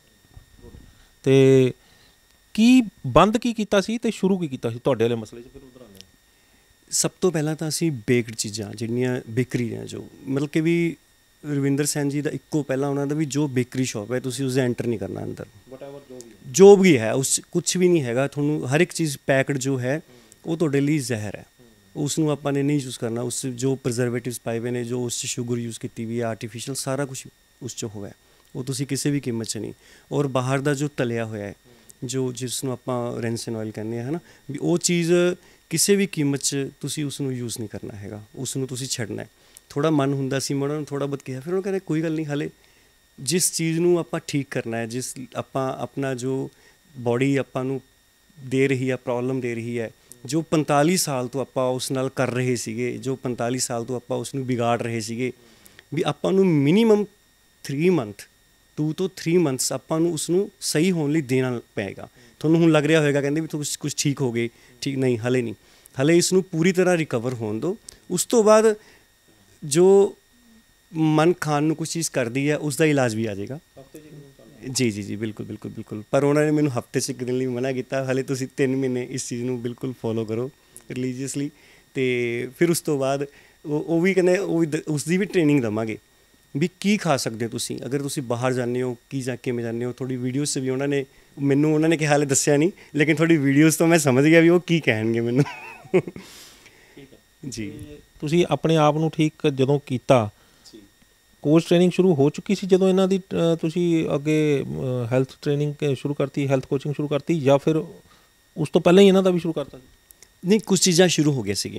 A: ਅਤੇ ਕੀ ਬੰਦ ਕੀ ਕੀਤਾ ਸੀ ਅਤੇ ਸ਼ੁਰੂ ਕੀ ਕੀਤਾ ਸੀ ਤੁਹਾਡੇ ਵਾਲੇ ਮਸਲੇ 'ਚ? ਫਿਰ ਉੱਧਰ ਆਉਂਦੇ ਹਾਂ।
B: ਸਭ ਤੋਂ ਪਹਿਲਾਂ ਤਾਂ ਅਸੀਂ ਬੇਕਡ ਚੀਜ਼ਾਂ ਜਿਹੜੀਆਂ ਬੇਕਰੀ ਦੀਆਂ, ਜੋ ਮਤਲਬ ਕਿ ਵੀ ਰਵਿੰਦਰ ਸੈਨ ਜੀ ਦਾ ਇੱਕੋ ਪਹਿਲਾਂ ਉਹਨਾਂ ਦਾ ਵੀ ਜੋ ਬੇਕਰੀ ਸ਼ੋਪ ਹੈ ਤੁਸੀਂ ਉਸਦੇ ਐਂਟਰ ਨਹੀਂ ਕਰਨਾ ਅੰਦਰ, ਜੋ ਵੀ ਹੈ ਉਸ ਕੁਛ ਵੀ ਨਹੀਂ ਹੈਗਾ। ਤੁਹਾਨੂੰ ਹਰ ਇੱਕ ਚੀਜ਼ ਪੈਕਡ ਜੋ ਹੈ ਉਹ ਤੁਹਾਡੇ ਲਈ ਜ਼ਹਿਰ ਹੈ, ਉਸ ਨੂੰ ਆਪਾਂ ਨੇ ਨਹੀਂ ਯੂਜ਼ ਕਰਨਾ। ਉਸ ਜੋ ਪ੍ਰੀਜ਼ਰਵੇਟਿਵਸ ਪਾਏ ਹੋਏ ਨੇ, ਜੋ ਉਸ 'ਚ ਸ਼ੂਗਰ ਯੂਜ਼ ਕੀਤੀ ਵੀ ਹੈ, ਆਰਟੀਫਿਸ਼ੀਅਲ ਸਾਰਾ ਕੁਛ ਉਸ 'ਚ ਹੋਇਆ, ਉਹ ਤੁਸੀਂ ਕਿਸੇ ਵੀ ਕੀਮਤ 'ਚ ਨਹੀਂ। ਔਰ ਬਾਹਰ ਦਾ ਜੋ ਤਲਿਆ ਹੋਇਆ ਹੈ, ਜੋ ਜਿਸ ਨੂੰ ਆਪਾਂ ਰੈਂਸਨ ਆਇਲ ਕਹਿੰਦੇ ਹਾਂ ਹੈ ਨਾ, ਵੀ ਉਹ ਚੀਜ਼ ਕਿਸੇ ਵੀ ਕੀਮਤ 'ਚ ਤੁਸੀਂ ਉਸ ਨੂੰ ਯੂਜ਼ ਨਹੀਂ ਕਰਨਾ ਹੈਗਾ, ਉਸ ਨੂੰ ਤੁਸੀਂ ਛੱਡਣਾ ਹੈ। ਥੋੜ੍ਹਾ ਮਨ ਹੁੰਦਾ ਸੀ, ਮੈਂ ਉਹਨਾਂ ਨੂੰ ਥੋੜ੍ਹਾ ਬਹੁਤ ਕਿਹਾ, ਫਿਰ ਉਹ ਕਹਿੰਦੇ ਕੋਈ ਗੱਲ ਨਹੀਂ, ਹਾਲੇ ਜਿਸ ਚੀਜ਼ ਨੂੰ ਆਪਾਂ ਠੀਕ ਕਰਨਾ ਹੈ, ਜਿਸ ਆਪਾਂ ਆਪਣਾ ਜੋ ਬੋਡੀ ਆਪਾਂ ਨੂੰ ਦੇ ਰਹੀ ਹੈ, ਪ੍ਰੋਬਲਮ ਦੇ ਰਹੀ ਹੈ, ਜੋ ਪੰਤਾਲੀ ਸਾਲ ਤੋਂ ਆਪਾਂ ਉਸ ਨਾਲ ਕਰ ਰਹੇ ਸੀਗੇ, ਜੋ ਪੰਤਾਲੀ ਸਾਲ ਤੋਂ ਆਪਾਂ ਉਸ ਨੂੰ ਵਿਗਾੜ ਰਹੇ ਸੀਗੇ, ਵੀ ਆਪਾਂ ਨੂੰ ਮਿਨੀਮਮ ਥ੍ਰੀ ਮੰਥ ਟੂ ਤੋਂ ਥ੍ਰੀ ਮੰਥਸ ਆਪਾਂ ਨੂੰ ਉਸ ਨੂੰ ਸਹੀ ਹੋਣ ਲਈ ਦੇਣਾ ਪਏਗਾ। ਤੁਹਾਨੂੰ ਹੁਣ ਲੱਗ ਰਿਹਾ ਹੋਏਗਾ ਕਹਿੰਦੇ ਵੀ ਤੁਸੀਂ ਕੁਛ ਠੀਕ ਹੋ ਗਏ, ਠੀਕ ਨਹੀਂ, ਹਾਲੇ ਨਹੀਂ, ਹਾਲੇ ਇਸ ਨੂੰ ਪੂਰੀ ਤਰ੍ਹਾਂ ਰਿਕਵਰ ਹੋਣ ਦਿਓ। ਉਸ ਤੋਂ ਬਾਅਦ ਜੋ ਮਨ ਖਾਣ ਨੂੰ ਕੁਛ ਚੀਜ਼ ਕਰਦੀ ਹੈ ਉਸ ਦਾ ਇਲਾਜ ਵੀ ਆ ਜਾਏਗਾ। ਜੀ ਜੀ ਜੀ ਬਿਲਕੁਲ ਬਿਲਕੁਲ ਬਿਲਕੁਲ। ਪਰ ਉਹਨਾਂ ਨੇ ਮੈਨੂੰ ਹਫ਼ਤੇ 'ਚ ਇੱਕ ਦਿਨ ਲਈ ਮਨਾ ਕੀਤਾ, ਹਾਲੇ ਤੁਸੀਂ ਤਿੰਨ ਮਹੀਨੇ ਇਸ ਚੀਜ਼ ਨੂੰ ਬਿਲਕੁਲ ਫੋਲੋ ਕਰੋ ਰਿਲੀਜੀਅਸਲੀ। ਅਤੇ ਫਿਰ ਉਸ ਤੋਂ ਬਾਅਦ ਉਹ ਉਹ ਵੀ ਕਹਿੰਦੇ ਉਹ ਵੀ ਉਸ ਦੀ ਵੀ ਟ੍ਰੇਨਿੰਗ ਦੇਵਾਂਗੇ ਵੀ ਕੀ ਖਾ ਸਕਦੇ ਹੋ ਤੁਸੀਂ, ਅਗਰ ਤੁਸੀਂ ਬਾਹਰ ਜਾਂਦੇ ਹੋ, ਕੀ ਜਾ ਕਿਵੇਂ ਜਾਂਦੇ ਹੋ। ਤੁਹਾਡੀ ਵੀਡੀਓਜ਼ 'ਚ ਵੀ ਉਹਨਾਂ ਨੇ ਮੈਨੂੰ ਉਹਨਾਂ ਨੇ ਕਿਹਾ ਹਾਲੇ ਦੱਸਿਆ ਨਹੀਂ, ਲੇਕਿਨ ਤੁਹਾਡੀ ਵੀਡੀਓਜ਼ ਤੋਂ ਮੈਂ ਸਮਝ ਗਿਆ ਵੀ ਉਹ ਕੀ ਕਹਿਣਗੇ ਮੈਨੂੰ।
A: ਠੀਕ ਹੈ
B: ਜੀ।
A: ਤੁਸੀਂ ਆਪਣੇ ਆਪ ਨੂੰ ਠੀਕ ਜਦੋਂ ਕੀਤਾ, ਕੋਚ ਟ੍ਰੇਨਿੰਗ ਸ਼ੁਰੂ ਹੋ ਚੁੱਕੀ ਸੀ ਜਦੋਂ ਇਹਨਾਂ ਦੀ ਤੁਸੀਂ ਅੱਗੇ ਹੈਲਥ ਟ੍ਰੇਨਿੰਗ ਸ਼ੁਰੂ ਕਰਤੀ, ਹੈਲਥ ਕੋਚਿੰਗ ਸ਼ੁਰੂ ਕਰਤੀ, ਜਾਂ ਫਿਰ ਉਸ ਤੋਂ ਪਹਿਲਾਂ ਹੀ ਇਹਨਾਂ ਦਾ ਵੀ ਸ਼ੁਰੂ ਕਰਤਾ?
B: ਨਹੀਂ, ਕੁਛ ਚੀਜ਼ਾਂ ਸ਼ੁਰੂ ਹੋ ਗਈਆਂ ਸੀਗੀਆਂ।